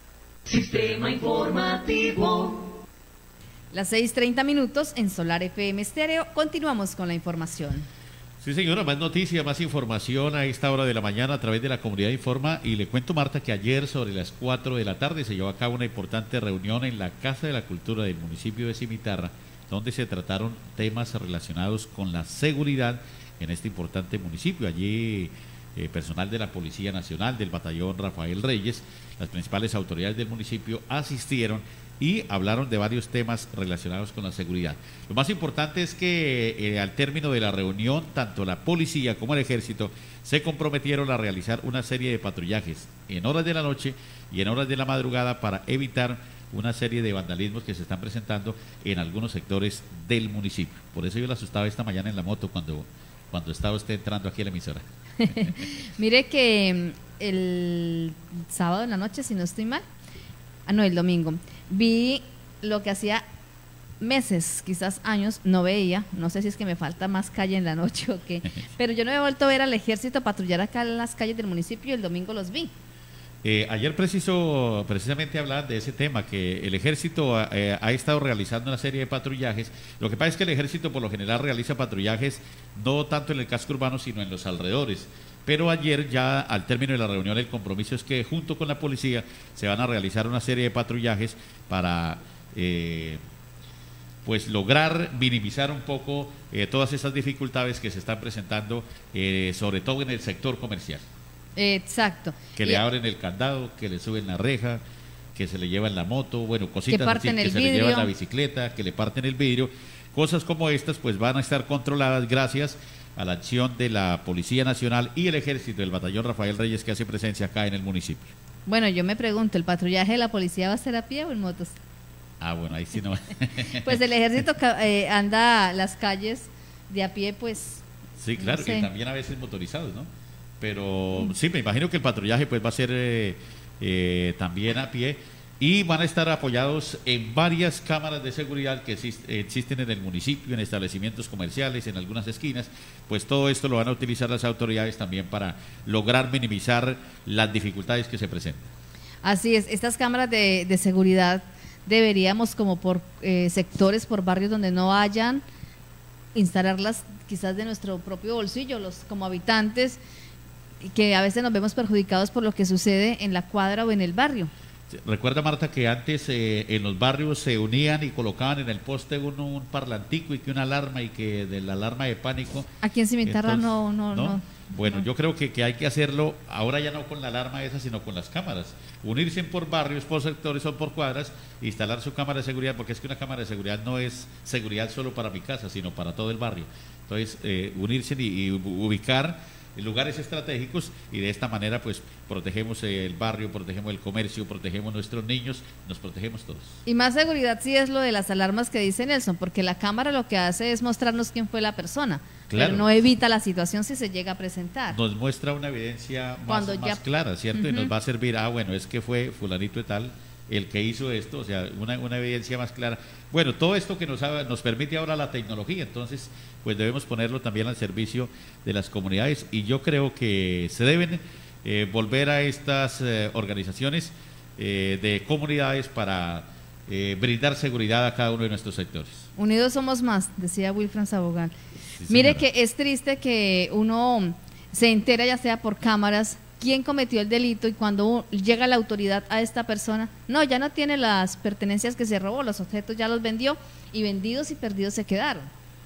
Sistema informativo. Las seis treinta minutos en Solar F M Estéreo. Continuamos con la información. Sí, señora, más noticias, más información a esta hora de la mañana a través de la Comunidad Informa. Y le cuento, Marta, que ayer sobre las cuatro de la tarde se llevó a cabo una importante reunión en la Casa de la Cultura del municipio de Cimitarra, donde se trataron temas relacionados con la seguridad en este importante municipio. Allí eh, personal de la Policía Nacional, del Batallón Rafael Reyes, las principales autoridades del municipio asistieron y hablaron de varios temas relacionados con la seguridad. Lo más importante es que eh, al término de la reunión, tanto la policía como el ejército se comprometieron a realizar una serie de patrullajes en horas de la noche y en horas de la madrugada para evitar una serie de vandalismos que se están presentando en algunos sectores del municipio. Por eso yo la asustaba esta mañana en la moto cuando, cuando estaba usted entrando aquí a la emisora. Mire que el sábado en la noche, si no estoy mal, ah no, el domingo, vi lo que hacía meses, quizás años, no veía, no sé si es que me falta más calle en la noche o qué, pero yo no he vuelto a ver al ejército patrullar acá en las calles del municipio y el domingo los vi. Eh, ayer preciso, precisamente hablar de ese tema, que el ejército eh, ha estado realizando una serie de patrullajes. Lo que pasa es que el ejército por lo general realiza patrullajes no tanto en el casco urbano, sino en los alrededores. Pero ayer ya al término de la reunión el compromiso es que junto con la policía se van a realizar una serie de patrullajes para eh, pues lograr minimizar un poco eh, todas esas dificultades que se están presentando, eh, sobre todo en el sector comercial. Exacto. Que le abren el candado, que le suben la reja, que se le llevan la moto, bueno, cositas que parten así, el que vidrio. se le llevan la bicicleta, que le parten el vidrio. Cosas como estas pues van a estar controladas gracias a la acción de la Policía Nacional y el Ejército del Batallón Rafael Reyes, que hace presencia acá en el municipio. Bueno, yo me pregunto, ¿el patrullaje de la policía va a ser a pie o en motos? Ah, bueno, ahí sí no. Pues el ejército eh, anda las calles de a pie, pues. Sí, claro, no sé. Y también a veces motorizados, ¿no? Pero sí, me imagino que el patrullaje pues va a ser eh, eh, también a pie y van a estar apoyados en varias cámaras de seguridad que exist existen en el municipio, en establecimientos comerciales, en algunas esquinas. Pues todo esto lo van a utilizar las autoridades también para lograr minimizar las dificultades que se presentan. Así es, estas cámaras de, de seguridad deberíamos como por eh, sectores, por barrios donde no hayan, instalarlas quizás de nuestro propio bolsillo, los como habitantes, que a veces nos vemos perjudicados por lo que sucede en la cuadra o en el barrio. Recuerda, Marta, que antes eh, en los barrios se unían y colocaban en el poste uno un parlantico y que una alarma y que de la alarma de pánico. Aquí en Cimitarra Entonces, no, no, no, no. Bueno, no. yo creo que, que hay que hacerlo ahora ya no con la alarma esa, sino con las cámaras. Unirse por barrios, por sectores o por cuadras, instalar su cámara de seguridad, porque es que una cámara de seguridad no es seguridad solo para mi casa, sino para todo el barrio. Entonces, eh, unirse y, y ubicar en lugares estratégicos y de esta manera pues protegemos el barrio, protegemos el comercio, protegemos nuestros niños, nos protegemos todos. Y más seguridad sí es lo de las alarmas que dice Nelson, porque la cámara lo que hace es mostrarnos quién fue la persona, claro, pero no evita la situación si se llega a presentar. Nos muestra una evidencia más, Cuando ya... más clara, ¿cierto? Uh-huh. Y nos va a servir, ah, bueno, es que fue fulanito de tal el que hizo esto, o sea, una, una evidencia más clara. Bueno, todo esto que nos, ha, nos permite ahora la tecnología, entonces pues debemos ponerlo también al servicio de las comunidades y yo creo que se deben eh, volver a estas eh, organizaciones eh, de comunidades para eh, brindar seguridad a cada uno de nuestros sectores. Unidos somos más, decía Wilfran Sabogal. Sí, Mire señora. que es triste que uno se entera ya sea por cámaras quién cometió el delito y cuando llega la autoridad a esta persona, no, ya no tiene las pertenencias que se robó, los objetos ya los vendió y vendidos y perdidos se quedaron.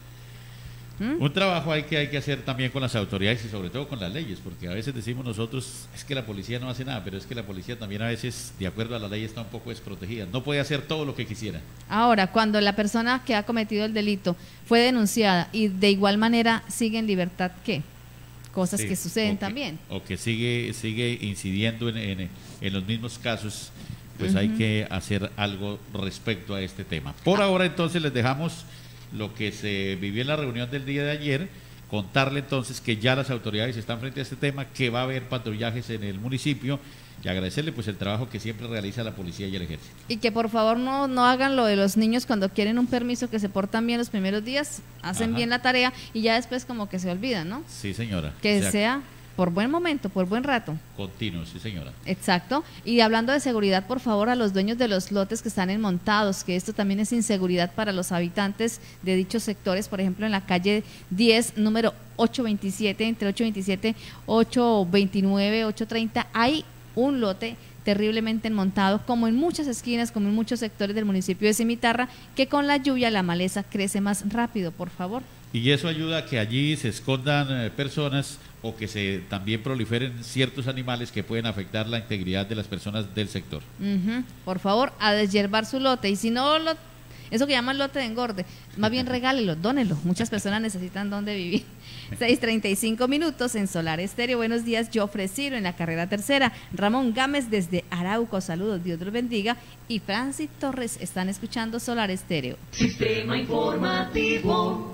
¿Mm? Un trabajo hay que, hay que hacer también con las autoridades y sobre todo con las leyes, porque a veces decimos nosotros, es que la policía no hace nada, pero es que la policía también a veces, de acuerdo a la ley, está un poco desprotegida, no puede hacer todo lo que quisiera. Ahora, cuando la persona que ha cometido el delito fue denunciada y de igual manera sigue en libertad, ¿qué? Cosas Sí, que suceden o que, también. O que sigue, sigue incidiendo en, en, en los mismos casos, pues uh-huh. hay que hacer algo respecto a este tema. Por ah. ahora entonces les dejamos lo que se vivió en la reunión del día de ayer, contarle entonces que ya las autoridades están frente a este tema, que va a haber patrullajes en el municipio y agradecerle pues el trabajo que siempre realiza la policía y el ejército. Y que por favor no, no hagan lo de los niños cuando quieren un permiso, que se portan bien los primeros días, hacen Ajá. bien la tarea y ya después como que se olvidan, ¿no? Sí, señora. Que o sea, sea por buen momento, por buen rato. Continuo, sí, señora. Exacto. Y hablando de seguridad, por favor, a los dueños de los lotes que están enmontados, que esto también es inseguridad para los habitantes de dichos sectores, por ejemplo, en la calle diez, número ocho veintisiete, entre ocho veintisiete, ocho veintinueve, ocho treinta, hay un lote terriblemente enmontado, como en muchas esquinas, como en muchos sectores del municipio de Cimitarra, que con la lluvia la maleza crece más rápido, por favor. Y eso ayuda a que allí se escondan eh, personas o que se también proliferen ciertos animales que pueden afectar la integridad de las personas del sector. Uh-huh. Por favor, a deshiervar su lote, y si no, lo, eso que llaman lote de engorde, más bien regálelo, dónelo, muchas personas necesitan dónde vivir. seis treinta y cinco minutos en Solar Estéreo. Buenos días, yo Ciro en la carrera tercera, Ramón Gámez desde Arauco, saludos, Dios los bendiga, y Francis Torres están escuchando Solar Estéreo. Sistema informativo.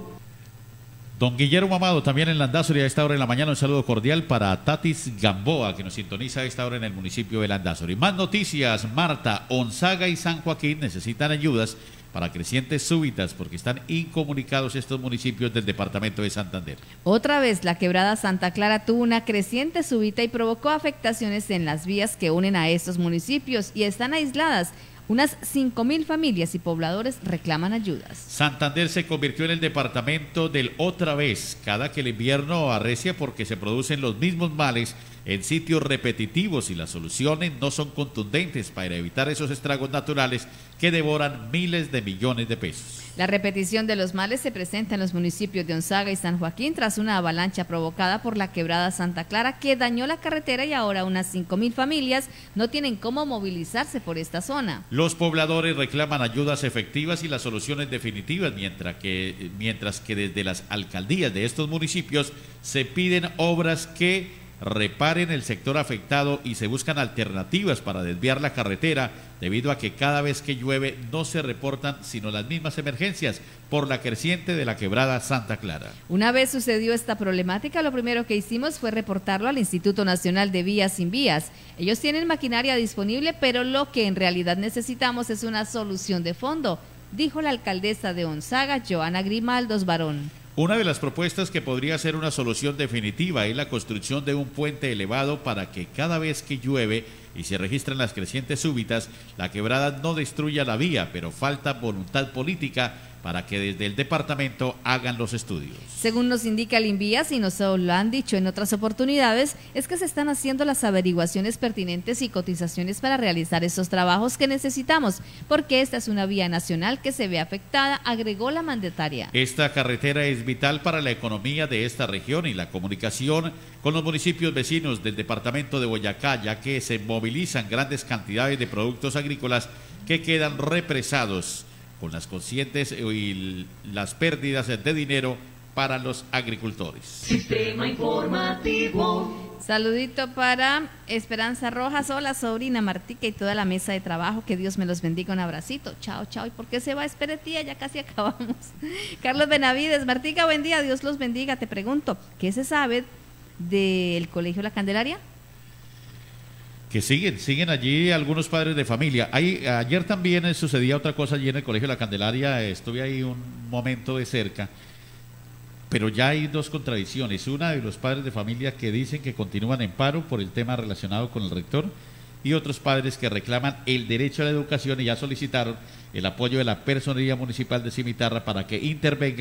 Don Guillermo Amado, también en Landázuri a esta hora de la mañana, un saludo cordial para Tatis Gamboa, que nos sintoniza a esta hora en el municipio de Landázuri. Más noticias, Marta, Onzaga y San Joaquín necesitan ayudas para crecientes súbitas porque están incomunicados estos municipios del departamento de Santander. Otra vez la quebrada Santa Clara tuvo una creciente súbita y provocó afectaciones en las vías que unen a estos municipios y están aisladas. Unas cinco mil familias y pobladores reclaman ayudas. Santander se convirtió en el departamento del otra vez, cada que el invierno arrecia porque se producen los mismos males en sitios repetitivos y las soluciones no son contundentes para evitar esos estragos naturales que devoran miles de millones de pesos. La repetición de los males se presenta en los municipios de Onzaga y San Joaquín tras una avalancha provocada por la quebrada Santa Clara que dañó la carretera y ahora unas cinco mil familias no tienen cómo movilizarse por esta zona. Los pobladores reclaman ayudas efectivas y las soluciones definitivas, mientras que, mientras que desde las alcaldías de estos municipios se piden obras que reparen el sector afectado y se buscan alternativas para desviar la carretera debido a que cada vez que llueve no se reportan sino las mismas emergencias por la creciente de la quebrada Santa Clara. Una vez sucedió esta problemática, lo primero que hicimos fue reportarlo al Instituto Nacional de Vías Sin Vías. Ellos tienen maquinaria disponible, pero lo que en realidad necesitamos es una solución de fondo, dijo la alcaldesa de Onzaga, Joana Grimaldos Barón. Una de las propuestas que podría ser una solución definitiva es la construcción de un puente elevado para que cada vez que llueve y se registran las crecientes súbitas, la quebrada no destruya la vía, pero falta voluntad política para que desde el departamento hagan los estudios. Según nos indica el INVÍAS, y nos lo han dicho en otras oportunidades, es que se están haciendo las averiguaciones pertinentes y cotizaciones para realizar esos trabajos que necesitamos, porque esta es una vía nacional que se ve afectada, agregó la mandataria. Esta carretera es vital para la economía de esta región y la comunicación con los municipios vecinos del departamento de Boyacá, ya que se movilizan grandes cantidades de productos agrícolas que quedan represados con las conscientes y las pérdidas de dinero para los agricultores. Sistema informativo. Saludito para Esperanza Rojas, hola sobrina Martica y toda la mesa de trabajo, que Dios me los bendiga, un abracito, chao, chao. ¿Y por qué se va? Espere tía, ya casi acabamos. Carlos Benavides, Martica, buen día, Dios los bendiga. Te pregunto, ¿qué se sabe del Colegio La Candelaria? Que siguen, siguen allí algunos padres de familia. Hay, ayer también sucedía otra cosa allí en el Colegio La Candelaria, estuve ahí un momento de cerca, pero ya hay dos contradicciones. Una de los padres de familia que dicen que continúan en paro por el tema relacionado con el rector, y otros padres que reclaman el derecho a la educación y ya solicitaron el apoyo de la Personería Municipal de Cimitarra para que intervenga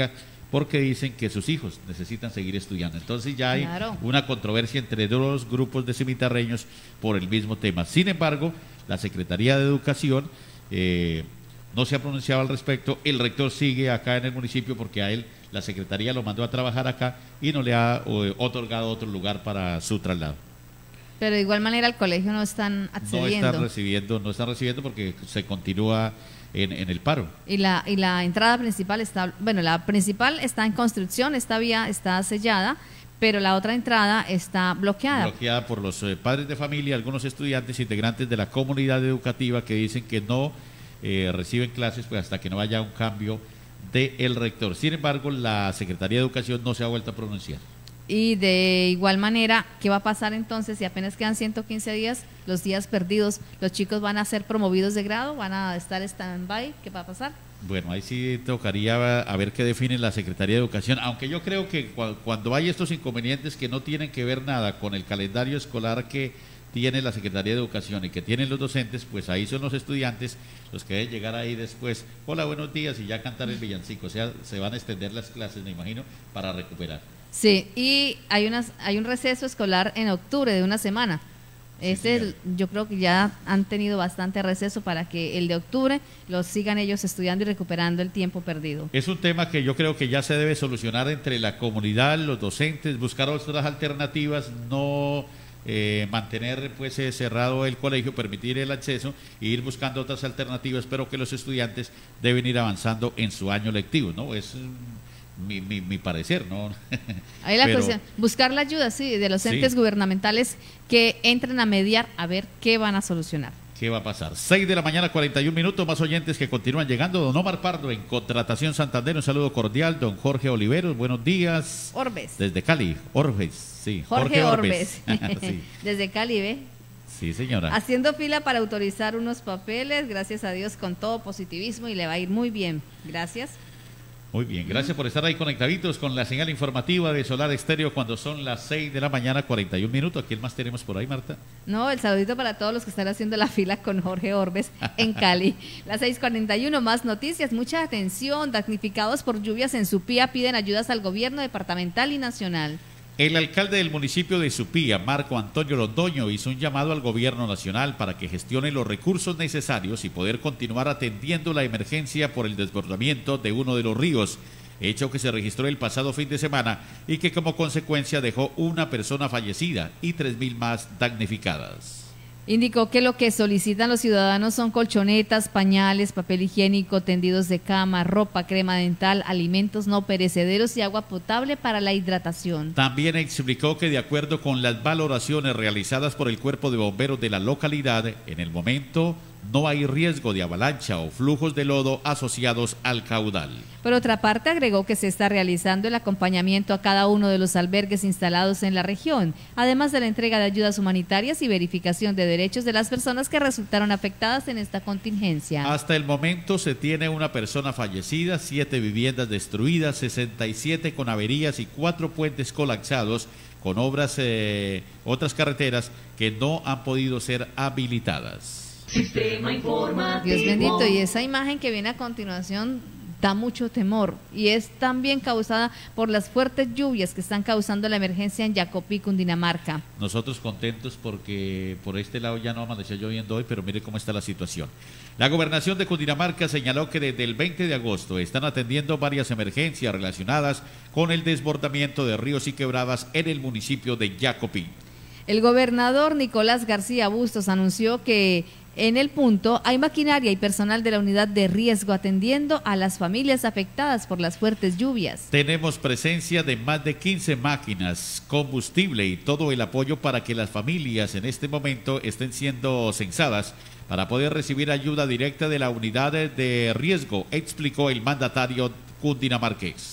porque dicen que sus hijos necesitan seguir estudiando. Entonces ya hay Claro. una controversia entre dos grupos de cimitarreños por el mismo tema. Sin embargo, la Secretaría de Educación eh, no se ha pronunciado al respecto. El rector sigue acá en el municipio porque a él la Secretaría lo mandó a trabajar acá y no le ha eh, otorgado otro lugar para su traslado. Pero de igual manera el colegio no están No accediendo. están recibiendo, no están recibiendo porque se continúa en, en el paro. Y la, y la entrada principal está, bueno, la principal está en construcción, esta vía está sellada, pero la otra entrada está bloqueada. Bloqueada por los eh, padres de familia, algunos estudiantes integrantes de la comunidad educativa que dicen que no eh, reciben clases pues hasta que no haya un cambio del rector. Sin embargo, la Secretaría de Educación no se ha vuelto a pronunciar. Y de igual manera, ¿qué va a pasar entonces si apenas quedan ciento quince días, los días perdidos, los chicos van a ser promovidos de grado, van a estar stand-by? ¿Qué va a pasar? Bueno, ahí sí tocaría a ver qué define la Secretaría de Educación, aunque yo creo que cu- cuando hay estos inconvenientes que no tienen que ver nada con el calendario escolar que tiene la Secretaría de Educación y que tienen los docentes, pues ahí son los estudiantes los que deben llegar ahí después, hola, buenos días, y ya cantar el villancico, o sea, se van a extender las clases, me imagino, para recuperar. Sí, y hay unas, hay un receso escolar en octubre de una semana. Este, señor. yo creo que ya han tenido bastante receso para que el de octubre los sigan ellos estudiando y recuperando el tiempo perdido. Es un tema que yo creo que ya se debe solucionar entre la comunidad, los docentes, buscar otras alternativas, no eh, mantener pues eh, cerrado el colegio, permitir el acceso e ir buscando otras alternativas, pero que los estudiantes deben ir avanzando en su año lectivo, ¿no? Es mm, mi, mi, mi parecer, ¿no? Ahí la Pero- cuestión, buscar la ayuda, sí, de los Sí. entes gubernamentales que entren a mediar a ver qué van a solucionar. ¿Qué va a pasar? seis de la mañana, cuarenta y un minutos, más oyentes que continúan llegando. Don Omar Pardo en Contratación Santander, un saludo cordial. Don Jorge Oliveros, buenos días. Orbes. Desde Cali, Orbes, sí. Jorge, Orbes, sí. desde Cali, ¿ve? Sí, señora. Haciendo fila para autorizar unos papeles, gracias a Dios, con todo positivismo y le va a ir muy bien. Gracias. Muy bien, gracias por estar ahí conectaditos con la señal informativa de Solar Estéreo cuando son las seis de la mañana, cuarenta y un minutos. ¿A quién más tenemos por ahí, Marta? No, el saludito para todos los que están haciendo la fila con Jorge Orbes en Cali. Las seis cuarenta y uno, más noticias, mucha atención. Damnificados por lluvias en Supía piden ayudas al gobierno departamental y nacional. El alcalde del municipio de Supía, Marco Antonio Londoño, hizo un llamado al gobierno nacional para que gestione los recursos necesarios y poder continuar atendiendo la emergencia por el desbordamiento de uno de los ríos, hecho que se registró el pasado fin de semana y que como consecuencia dejó una persona fallecida y tres mil más damnificadas. Indicó que lo que solicitan los ciudadanos son colchonetas, pañales, papel higiénico, tendidos de cama, ropa, crema dental, alimentos no perecederos y agua potable para la hidratación. También explicó que de acuerdo con las valoraciones realizadas por el Cuerpo de Bomberos de la localidad, en el momento no hay riesgo de avalancha o flujos de lodo asociados al caudal. Por otra parte, agregó que se está realizando el acompañamiento a cada uno de los albergues instalados en la región, además de la entrega de ayudas humanitarias y verificación de derechos de las personas que resultaron afectadas en esta contingencia. Hasta el momento se tiene una persona fallecida, siete viviendas destruidas, sesenta y siete con averías y cuatro puentes colapsados con obras, eh, otras carreteras que no han podido ser habilitadas. Sistema informativo. Dios bendito, y esa imagen que viene a continuación da mucho temor y es también causada por las fuertes lluvias que están causando la emergencia en Yacopí, Cundinamarca. Nosotros contentos porque por este lado ya no amaneció lloviendo hoy, pero mire cómo está la situación. La gobernación de Cundinamarca señaló que desde el veinte de agosto están atendiendo varias emergencias relacionadas con el desbordamiento de ríos y quebradas en el municipio de Yacopí. El gobernador Nicolás García Bustos anunció que en el punto hay maquinaria y personal de la unidad de riesgo atendiendo a las familias afectadas por las fuertes lluvias. Tenemos presencia de más de quince máquinas, combustible y todo el apoyo para que las familias en este momento estén siendo censadas para poder recibir ayuda directa de la unidad de riesgo, explicó el mandatario cundinamarqués.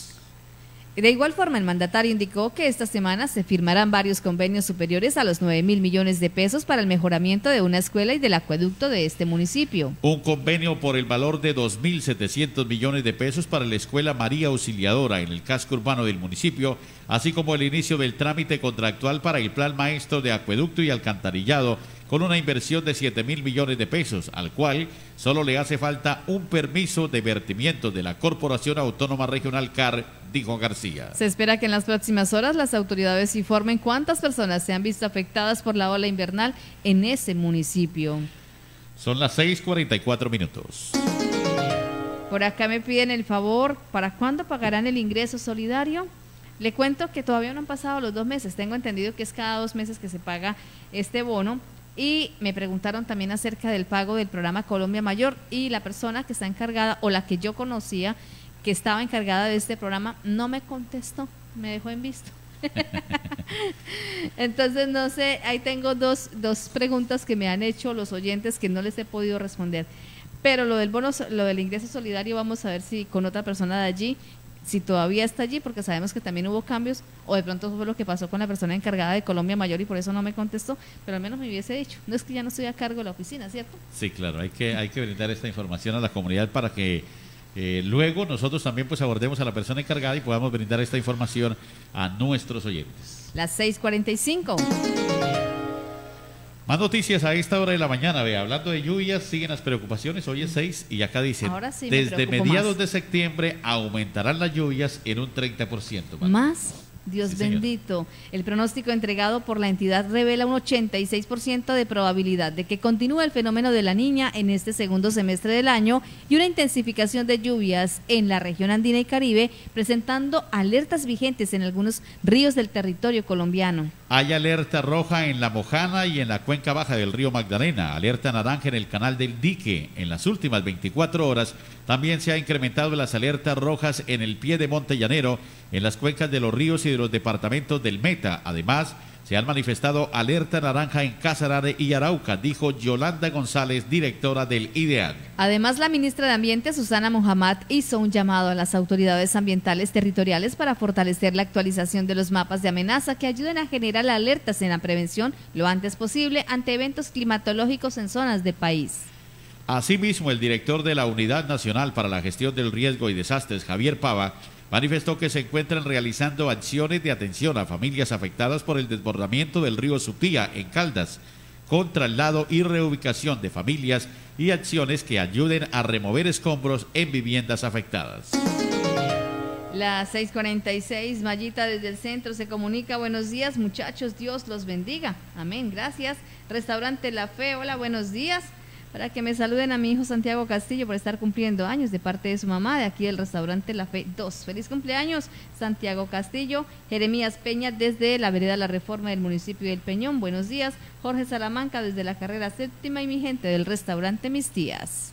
De igual forma, el mandatario indicó que esta semana se firmarán varios convenios superiores a los nueve mil millones de pesos para el mejoramiento de una escuela y del acueducto de este municipio. Un convenio por el valor de dos mil setecientos millones de pesos para la Escuela María Auxiliadora en el casco urbano del municipio, así como el inicio del trámite contractual para el Plan Maestro de Acueducto y Alcantarillado con una inversión de siete mil millones de pesos, al cual solo le hace falta un permiso de vertimiento de la Corporación Autónoma Regional C A R, dijo García. Se espera que en las próximas horas las autoridades informen cuántas personas se han visto afectadas por la ola invernal en ese municipio. Son las seis cuarenta y cuatro minutos. Por acá me piden el favor, ¿para cuándo pagarán el ingreso solidario? Le cuento que todavía no han pasado los dos meses, tengo entendido que es cada dos meses que se paga este bono. Y me preguntaron también acerca del pago del programa Colombia Mayor, y la persona que está encargada, o la que yo conocía que estaba encargada de este programa, no me contestó, me dejó en visto. Entonces no sé, ahí tengo dos, dos preguntas que me han hecho los oyentes que no les he podido responder. Pero lo del bono, lo del ingreso solidario, vamos a ver si con otra persona de allí, si todavía está allí, porque sabemos que también hubo cambios, o de pronto fue lo que pasó con la persona encargada de Colombia Mayor y por eso no me contestó, pero al menos me hubiese dicho. No es que ya no estoy a cargo de la oficina, ¿cierto? Sí, claro, hay que, hay que brindar esta información a la comunidad para que eh, luego nosotros también pues abordemos a la persona encargada y podamos brindar esta información a nuestros oyentes. Las seis cuarenta y cinco. Más noticias a esta hora de la mañana, ve, hablando de lluvias, siguen las preocupaciones, hoy es seis y acá dicen, ahora sí me desde preocupo mediados más. de septiembre aumentarán las lluvias en un treinta por ciento. ¿Vale? ¿Más? Dios Sí, señor. bendito. El pronóstico entregado por la entidad revela un ochenta y seis por ciento de probabilidad de que continúe el fenómeno de la Niña en este segundo semestre del año y una intensificación de lluvias en la región andina y Caribe, presentando alertas vigentes en algunos ríos del territorio colombiano. Hay alerta roja en La Mojana y en la cuenca baja del río Magdalena, alerta naranja en el canal del Dique. En las últimas veinticuatro horas también se ha incrementado las alertas rojas en el pie de Monte Llanero, en las cuencas de los ríos y de los departamentos del Meta. Además, se han manifestado alerta naranja en Casarare y Arauca, dijo Yolanda González, directora del IDEAN. Además, la ministra de Ambiente, Susana Mohamed, hizo un llamado a las autoridades ambientales territoriales para fortalecer la actualización de los mapas de amenaza que ayuden a generar alertas en la prevención lo antes posible ante eventos climatológicos en zonas del país. Asimismo, el director de la Unidad Nacional para la Gestión del Riesgo y Desastres, Javier Pava, manifestó que se encuentran realizando acciones de atención a familias afectadas por el desbordamiento del río Supía en Caldas, con traslado y reubicación de familias y acciones que ayuden a remover escombros en viviendas afectadas. Las seis cuarenta y seis, Mayita desde el centro se comunica. Buenos días, muchachos, Dios los bendiga. Amén, gracias. Restaurante La Fe, hola, buenos días. Para que me saluden a mi hijo Santiago Castillo por estar cumpliendo años de parte de su mamá, de aquí del restaurante La Fe dos. Feliz cumpleaños, Santiago Castillo. Jeremías Peña desde la vereda La Reforma del municipio del Peñón. Buenos días. Jorge Salamanca desde la carrera séptima y mi gente del restaurante Mis Tías.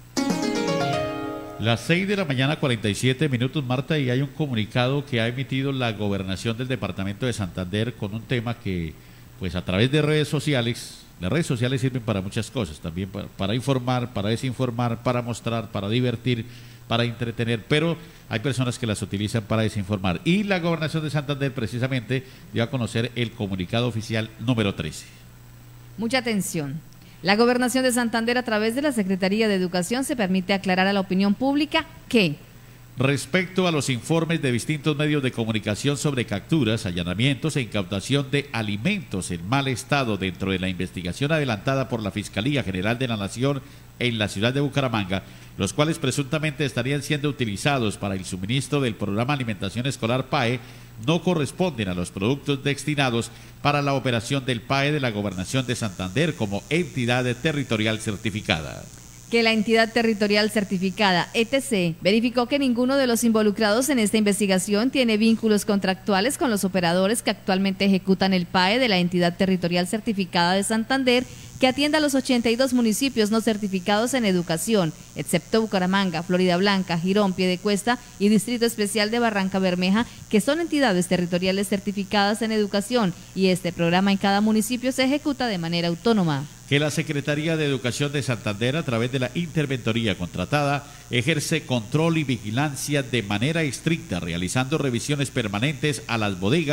Las seis de la mañana, cuarenta y siete minutos, Marta, y hay un comunicado que ha emitido la gobernación del departamento de Santander con un tema que, pues a través de redes sociales, las redes sociales sirven para muchas cosas, también para, para informar, para desinformar, para mostrar, para divertir, para entretener, pero hay personas que las utilizan para desinformar. Y la gobernación de Santander precisamente dio a conocer el comunicado oficial número trece. Mucha atención. La Gobernación de Santander, a través de la Secretaría de Educación, se permite aclarar a la opinión pública que: respecto a los informes de distintos medios de comunicación sobre capturas, allanamientos e incautación de alimentos en mal estado dentro de la investigación adelantada por la Fiscalía General de la Nación en la ciudad de Bucaramanga, los cuales presuntamente estarían siendo utilizados para el suministro del programa Alimentación Escolar P A E, no corresponden a los productos destinados para la operación del P A E de la Gobernación de Santander como entidad territorial certificada. Que la entidad territorial certificada, etcétera, verificó que ninguno de los involucrados en esta investigación tiene vínculos contractuales con los operadores que actualmente ejecutan el P A E de la entidad territorial certificada de Santander, que atiende a los ochenta y dos municipios no certificados en educación, excepto Bucaramanga, Florida Blanca, Girón, Piedecuesta y Distrito Especial de Barranca Bermeja, que son entidades territoriales certificadas en educación, y este programa en cada municipio se ejecuta de manera autónoma. Que la Secretaría de Educación de Santander, a través de la interventoría contratada, ejerce control y vigilancia de manera estricta, realizando revisiones permanentes a las bodegas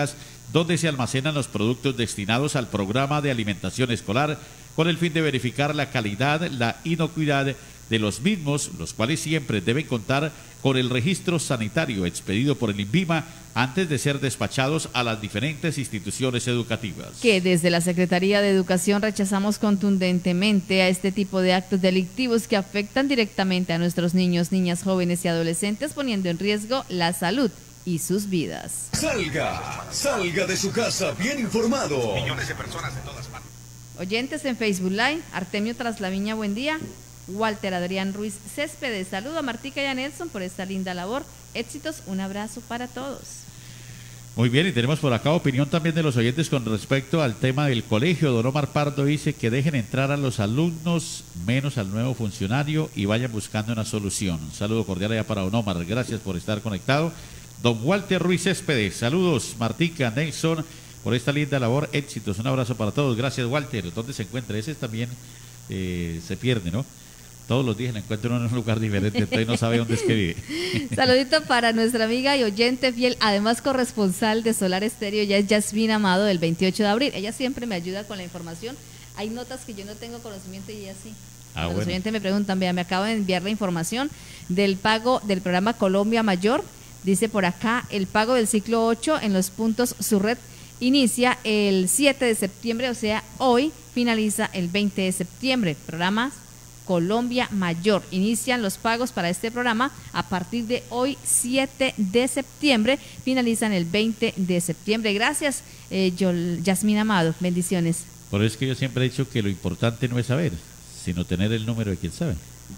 donde se almacenan los productos destinados al programa de alimentación escolar, con el fin de verificar la calidad, la inocuidad de los mismos, los cuales siempre deben contar con el registro sanitario expedido por el INVIMA antes de ser despachados a las diferentes instituciones educativas. Que desde la Secretaría de Educación rechazamos contundentemente a este tipo de actos delictivos que afectan directamente a nuestros niños, niñas, jóvenes y adolescentes, poniendo en riesgo la salud y sus vidas. Salga, salga de su casa bien informado. Millones de personas de todas partes. Oyentes en Facebook Live, Artemio Traslaviña, buen día. Walter Adrián Ruiz Céspedes, saludo a Martica y a Nelson por esta linda labor. Éxitos, un abrazo para todos. Muy bien, y tenemos por acá opinión también de los oyentes con respecto al tema del colegio. Don Omar Pardo dice que dejen entrar a los alumnos, menos al nuevo funcionario, y vayan buscando una solución. Un saludo cordial allá para Don Omar, gracias por estar conectado. Don Walter Ruiz Céspedes, saludos Martica, Nelson, por esta linda labor. Éxitos, un abrazo para todos. Gracias, Walter. ¿Dónde se encuentra? Ese también eh, se pierde, ¿no? Todos los días la encuentro en un lugar diferente, entonces no sabe dónde es que vive. Saludito para nuestra amiga y oyente fiel, además corresponsal de Solar Estéreo, ya es Yasmín Amado, del veintiocho de abril. Ella siempre me ayuda con la información. Hay notas que yo no tengo conocimiento y ella sí. Ah, Los bueno. oyentes me preguntan, vea, me acabo de enviar la información del pago del programa Colombia Mayor. Dice por acá, el pago del ciclo ocho en los puntos Surred inicia el siete de septiembre, o sea, hoy finaliza el veinte de septiembre. Programas Colombia Mayor. Inician los pagos para este programa a partir de hoy, siete de septiembre, finalizan el veinte de septiembre. Gracias, eh, Yasmín Amado. Bendiciones. Por eso es que yo siempre he dicho que lo importante no es saber, sino tener el número de quien sabe.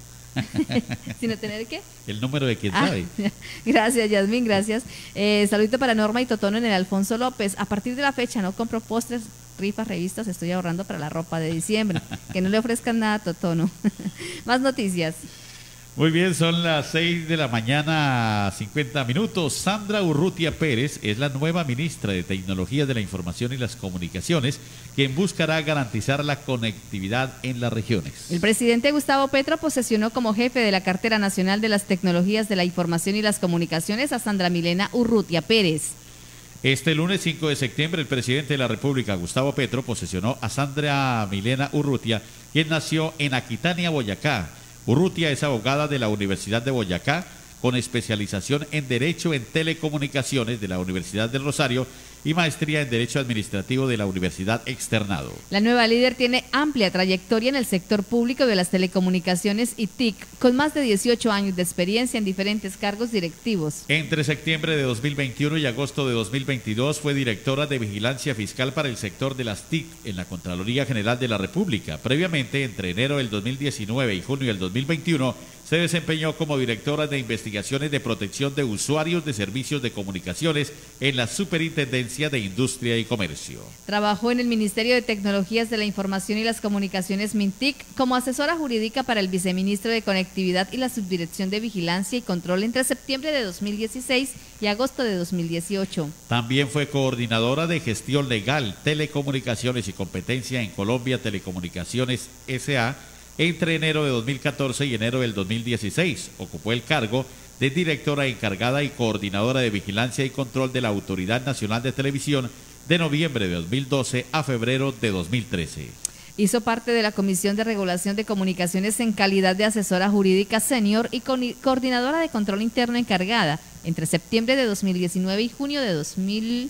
¿Sino tener qué? El número de quien Ah, sabe. gracias, Yasmín, gracias. Eh, saludito para Norma y Totono en el Alfonso López. A partir de la fecha no compro postres, rifas, revistas, estoy ahorrando para la ropa de diciembre. Que no le ofrezcan nada a Totono. Más noticias. Muy bien, son las seis de la mañana, cincuenta minutos. Sandra Urrutia Pérez es la nueva ministra de Tecnología de la Información y las Comunicaciones, quien buscará garantizar la conectividad en las regiones. El presidente Gustavo Petro posesionó como jefe de la Cartera Nacional de las Tecnologías de la Información y las Comunicaciones a Sandra Milena Urrutia Pérez. Este lunes cinco de septiembre, el presidente de la República, Gustavo Petro, posesionó a Sandra Milena Urrutia, quien nació en Aquitania, Boyacá. Urrutia es abogada de la Universidad de Boyacá, con especialización en Derecho en Telecomunicaciones de la Universidad del Rosario y maestría en Derecho Administrativo de la Universidad Externado. La nueva líder tiene amplia trayectoria en el sector público de las telecomunicaciones y T I C, con más de dieciocho años de experiencia en diferentes cargos directivos. Entre septiembre de dos mil veintiuno y agosto de dos mil veintidós fue directora de Vigilancia Fiscal para el sector de las T I C en la Contraloría General de la República. Previamente, entre enero del dos mil diecinueve y junio del dos mil veintiuno, se desempeñó como directora de Investigaciones de Protección de Usuarios de Servicios de Comunicaciones en la Superintendencia de Industria y Comercio. Trabajó en el Ministerio de Tecnologías de la Información y las Comunicaciones MINTIC como asesora jurídica para el viceministro de Conectividad y la Subdirección de Vigilancia y Control entre septiembre de dos mil dieciséis y agosto de dos mil dieciocho. También fue coordinadora de Gestión Legal, Telecomunicaciones y Competencia en Colombia Telecomunicaciones S A entre enero de dos mil catorce y enero del dos mil dieciséis. Ocupó el cargo de directora encargada y coordinadora de Vigilancia y Control de la Autoridad Nacional de Televisión de noviembre de dos mil doce a febrero de dos mil trece. Hizo parte de la Comisión de Regulación de Comunicaciones en calidad de asesora jurídica senior y coordinadora de control interno encargada entre septiembre de dos mil diecinueve y junio de dos mil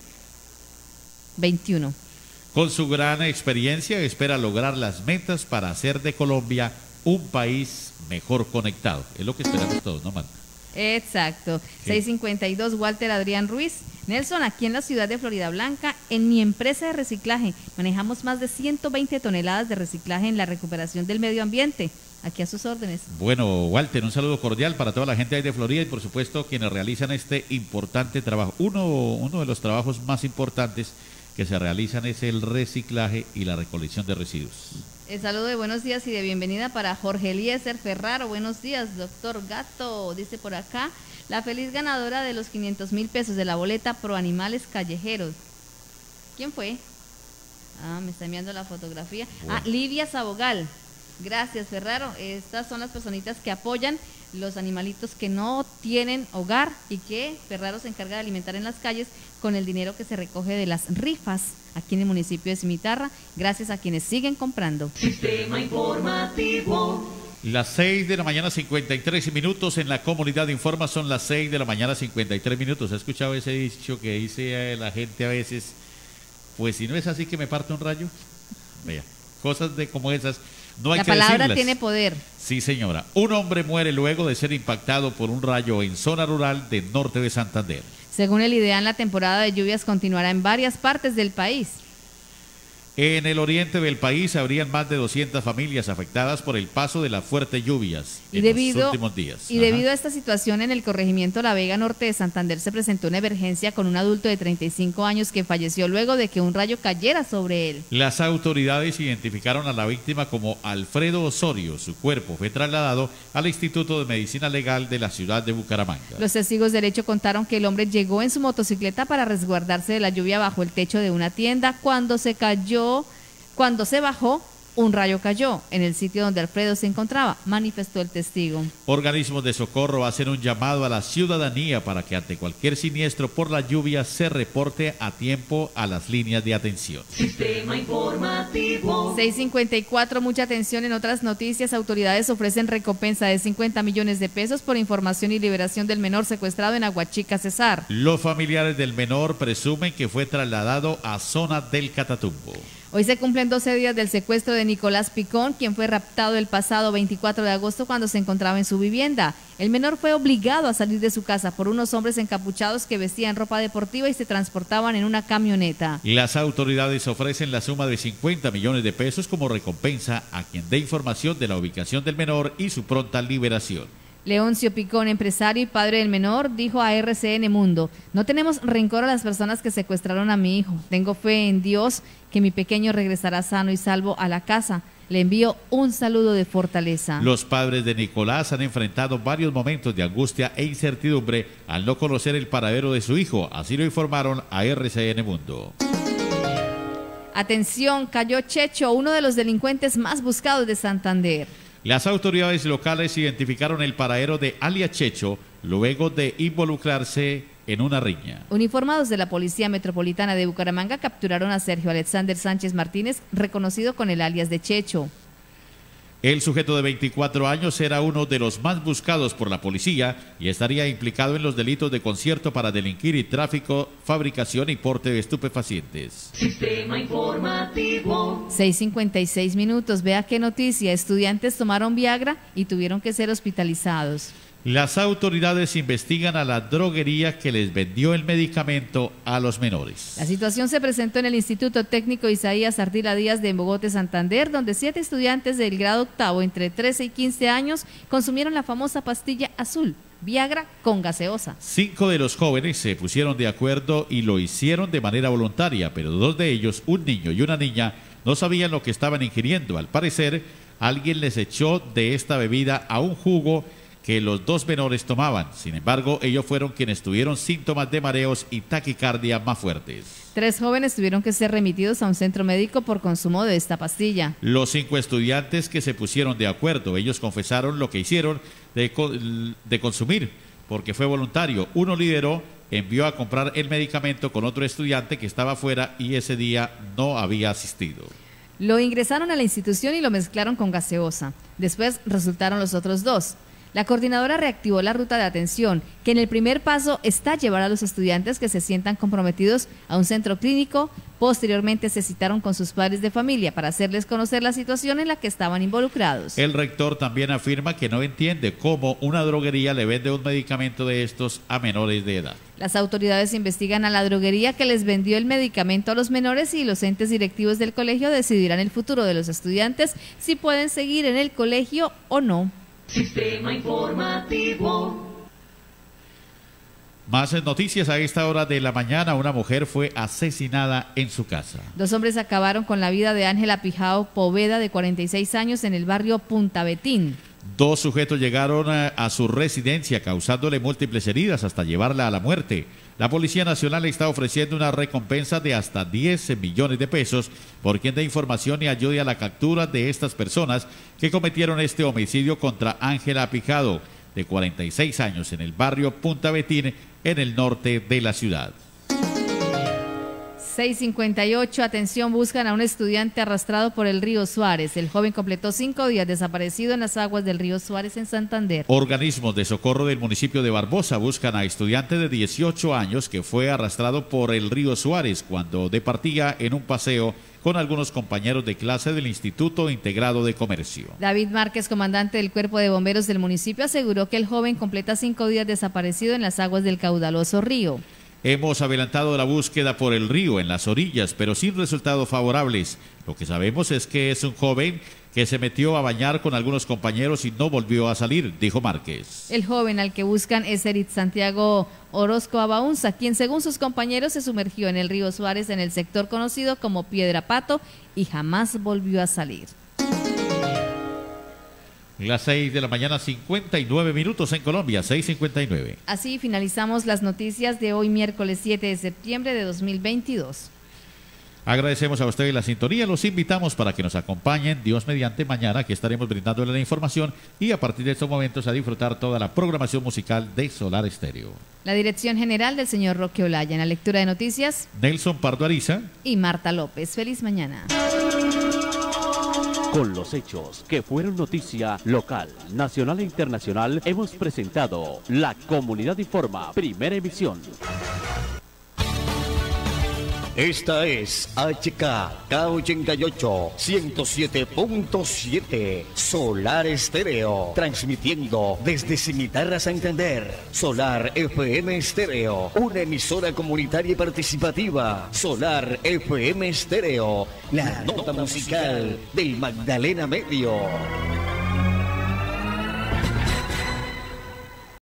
veintiuno. Con su gran experiencia espera lograr las metas para hacer de Colombia un país mejor conectado. Es lo que esperamos todos, ¿no, Marta? Exacto. Sí. seiscientos cincuenta y dos, Walter Adrián Ruiz. Nelson, aquí en la ciudad de Florida Blanca, en mi empresa de reciclaje, manejamos más de ciento veinte toneladas de reciclaje en la recuperación del medio ambiente. Aquí a sus órdenes. Bueno, Walter, un saludo cordial para toda la gente ahí de Florida y por supuesto quienes realizan este importante trabajo. Uno, uno de los trabajos más importantes que se realizan es el reciclaje y la recolección de residuos. El saludo de buenos días y de bienvenida para Jorge Eliezer Ferraro. Buenos días, doctor Gato. Dice por acá, la feliz ganadora de los quinientos mil pesos de la boleta Pro Animales Callejeros. ¿Quién fue? Ah, me está enviando la fotografía. Bueno. Ah, Livia Sabogal. Gracias, Ferraro. Estas son las personitas que apoyan los animalitos que no tienen hogar y que Ferraro se encarga de alimentar en las calles con el dinero que se recoge de las rifas aquí en el municipio de Cimitarra, gracias a quienes siguen comprando. Sistema informativo. Las seis de la mañana, cincuenta y tres minutos en la comunidad informa, son las seis de la mañana, cincuenta y tres minutos. ¿Ha escuchado ese dicho que dice la gente a veces? Pues si no es así que me parte un rayo. Vea, cosas de como esas no hay la que palabra decirlas. Tiene poder. Sí, señora. Un hombre muere luego de ser impactado por un rayo en zona rural del norte de Santander. Según el IDEAN, la temporada de lluvias continuará en varias partes del país. En el oriente del país habrían más de doscientas familias afectadas por el paso de las fuertes lluvias Y en debido, los últimos días. y debido a esta situación, en el corregimiento La Vega Norte de Santander se presentó una emergencia con un adulto de treinta y cinco años que falleció luego de que un rayo cayera sobre él. Las autoridades identificaron a la víctima como Alfredo Osorio. Su cuerpo fue trasladado al Instituto de Medicina Legal de la ciudad de Bucaramanga. Los testigos del hecho contaron que el hombre llegó en su motocicleta para resguardarse de la lluvia bajo el techo de una tienda. Cuando se cayó, cuando se bajó, un rayo cayó en el sitio donde Alfredo se encontraba, manifestó el testigo. Organismos de socorro hacen un llamado a la ciudadanía para que ante cualquier siniestro por la lluvia se reporte a tiempo a las líneas de atención. Sistema informativo. seis cincuenta y cuatro, mucha atención en otras noticias. Autoridades ofrecen recompensa de cincuenta millones de pesos por información y liberación del menor secuestrado en Aguachica, Cesar. Los familiares del menor presumen que fue trasladado a zona del Catatumbo. Hoy se cumplen doce días del secuestro de Nicolás Picón, quien fue raptado el pasado veinticuatro de agosto cuando se encontraba en su vivienda. El menor fue obligado a salir de su casa por unos hombres encapuchados que vestían ropa deportiva y se transportaban en una camioneta. Las autoridades ofrecen la suma de cincuenta millones de pesos como recompensa a quien dé información de la ubicación del menor y su pronta liberación. Leoncio Picón, empresario y padre del menor, dijo a R C N Mundo: no tenemos rencor a las personas que secuestraron a mi hijo. Tengo fe en Dios que mi pequeño regresará sano y salvo a la casa. Le envío un saludo de fortaleza. Los padres de Nicolás han enfrentado varios momentos de angustia e incertidumbre al no conocer el paradero de su hijo. Así lo informaron a R C N Mundo. Atención, cayó Checho, uno de los delincuentes más buscados de Santander. Las autoridades locales identificaron el paradero de alias Checho luego de involucrarse en una riña. Uniformados de la Policía Metropolitana de Bucaramanga capturaron a Sergio Alexander Sánchez Martínez, reconocido con el alias de Checho. El sujeto de veinticuatro años era uno de los más buscados por la policía y estaría implicado en los delitos de concierto para delinquir y tráfico, fabricación y porte de estupefacientes. Sistema informativo. seis cincuenta y seis minutos. Vea qué noticia. Estudiantes tomaron Viagra y tuvieron que ser hospitalizados. Las autoridades investigan a la droguería que les vendió el medicamento a los menores. La situación se presentó en el Instituto Técnico Isaías Ardila Díaz de Bogote, Santander, donde siete estudiantes del grado octavo entre trece y quince años consumieron la famosa pastilla azul, Viagra con gaseosa. Cinco de los jóvenes se pusieron de acuerdo y lo hicieron de manera voluntaria, pero dos de ellos, un niño y una niña, no sabían lo que estaban ingiriendo. Al parecer, alguien les echó de esta bebida a un jugo que los dos menores tomaban. Sin embargo, ellos fueron quienes tuvieron síntomas de mareos y taquicardia más fuertes. Tres jóvenes tuvieron que ser remitidos a un centro médico por consumo de esta pastilla. Los cinco estudiantes que se pusieron de acuerdo, ellos confesaron lo que hicieron de, de consumir, porque fue voluntario. Uno lideró, envió a comprar el medicamento con otro estudiante que estaba afuera y ese día no había asistido. Lo ingresaron a la institución y lo mezclaron con gaseosa. Después resultaron los otros dos. La coordinadora reactivó la ruta de atención, que en el primer paso está llevar a los estudiantes que se sientan comprometidos a un centro clínico. Posteriormente se citaron con sus padres de familia para hacerles conocer la situación en la que estaban involucrados. El rector también afirma que no entiende cómo una droguería le vende un medicamento de estos a menores de edad. Las autoridades investigan a la droguería que les vendió el medicamento a los menores y los entes directivos del colegio decidirán el futuro de los estudiantes, si pueden seguir en el colegio o no. Sistema informativo. Más noticias a esta hora de la mañana. Una mujer fue asesinada en su casa. Dos hombres acabaron con la vida de Ángela Pijao Poveda, de cuarenta y seis años, en el barrio Punta Betín. Dos sujetos llegaron a, a su residencia causándole múltiples heridas hasta llevarla a la muerte. La Policía Nacional está ofreciendo una recompensa de hasta diez millones de pesos por quien dé información y ayude a la captura de estas personas que cometieron este homicidio contra Ángela Picado, de cuarenta y seis años, en el barrio Punta Betín, en el norte de la ciudad. seis cincuenta y ocho, atención, buscan a un estudiante arrastrado por el río Suárez. El joven completó cinco días desaparecido en las aguas del río Suárez en Santander. Organismos de socorro del municipio de Barbosa buscan a estudiante de dieciocho años que fue arrastrado por el río Suárez cuando departía en un paseo con algunos compañeros de clase del Instituto Integrado de Comercio. David Márquez, comandante del Cuerpo de Bomberos del municipio, aseguró que el joven completa cinco días desaparecido en las aguas del caudaloso río. Hemos adelantado la búsqueda por el río en las orillas, pero sin resultados favorables. Lo que sabemos es que es un joven que se metió a bañar con algunos compañeros y no volvió a salir, dijo Márquez. El joven al que buscan es Erit Santiago Orozco Abaunza, quien según sus compañeros se sumergió en el río Suárez en el sector conocido como Piedra Pato y jamás volvió a salir. Las seis de la mañana, cincuenta y nueve minutos en Colombia, seis cincuenta y nueve. Así finalizamos las noticias de hoy, miércoles siete de septiembre de dos mil veintidós. Agradecemos a ustedes la sintonía, los invitamos para que nos acompañen, Dios mediante, mañana, que estaremos brindándole la información y a partir de estos momentos a disfrutar toda la programación musical de Solar Estéreo. La dirección general del señor Roque Olaya, en la lectura de noticias, Nelson Pardo Ariza y Marta López. Feliz mañana. Con los hechos que fueron noticia local, nacional e internacional, hemos presentado La Comunidad Informa, primera emisión. Esta es H K K ochenta y ocho, ciento siete punto siete, Solar Estéreo, transmitiendo desde Cimitarra Santander. Solar F M Estéreo, una emisora comunitaria y participativa. Solar F M Estéreo, la nota musical del Magdalena Medio.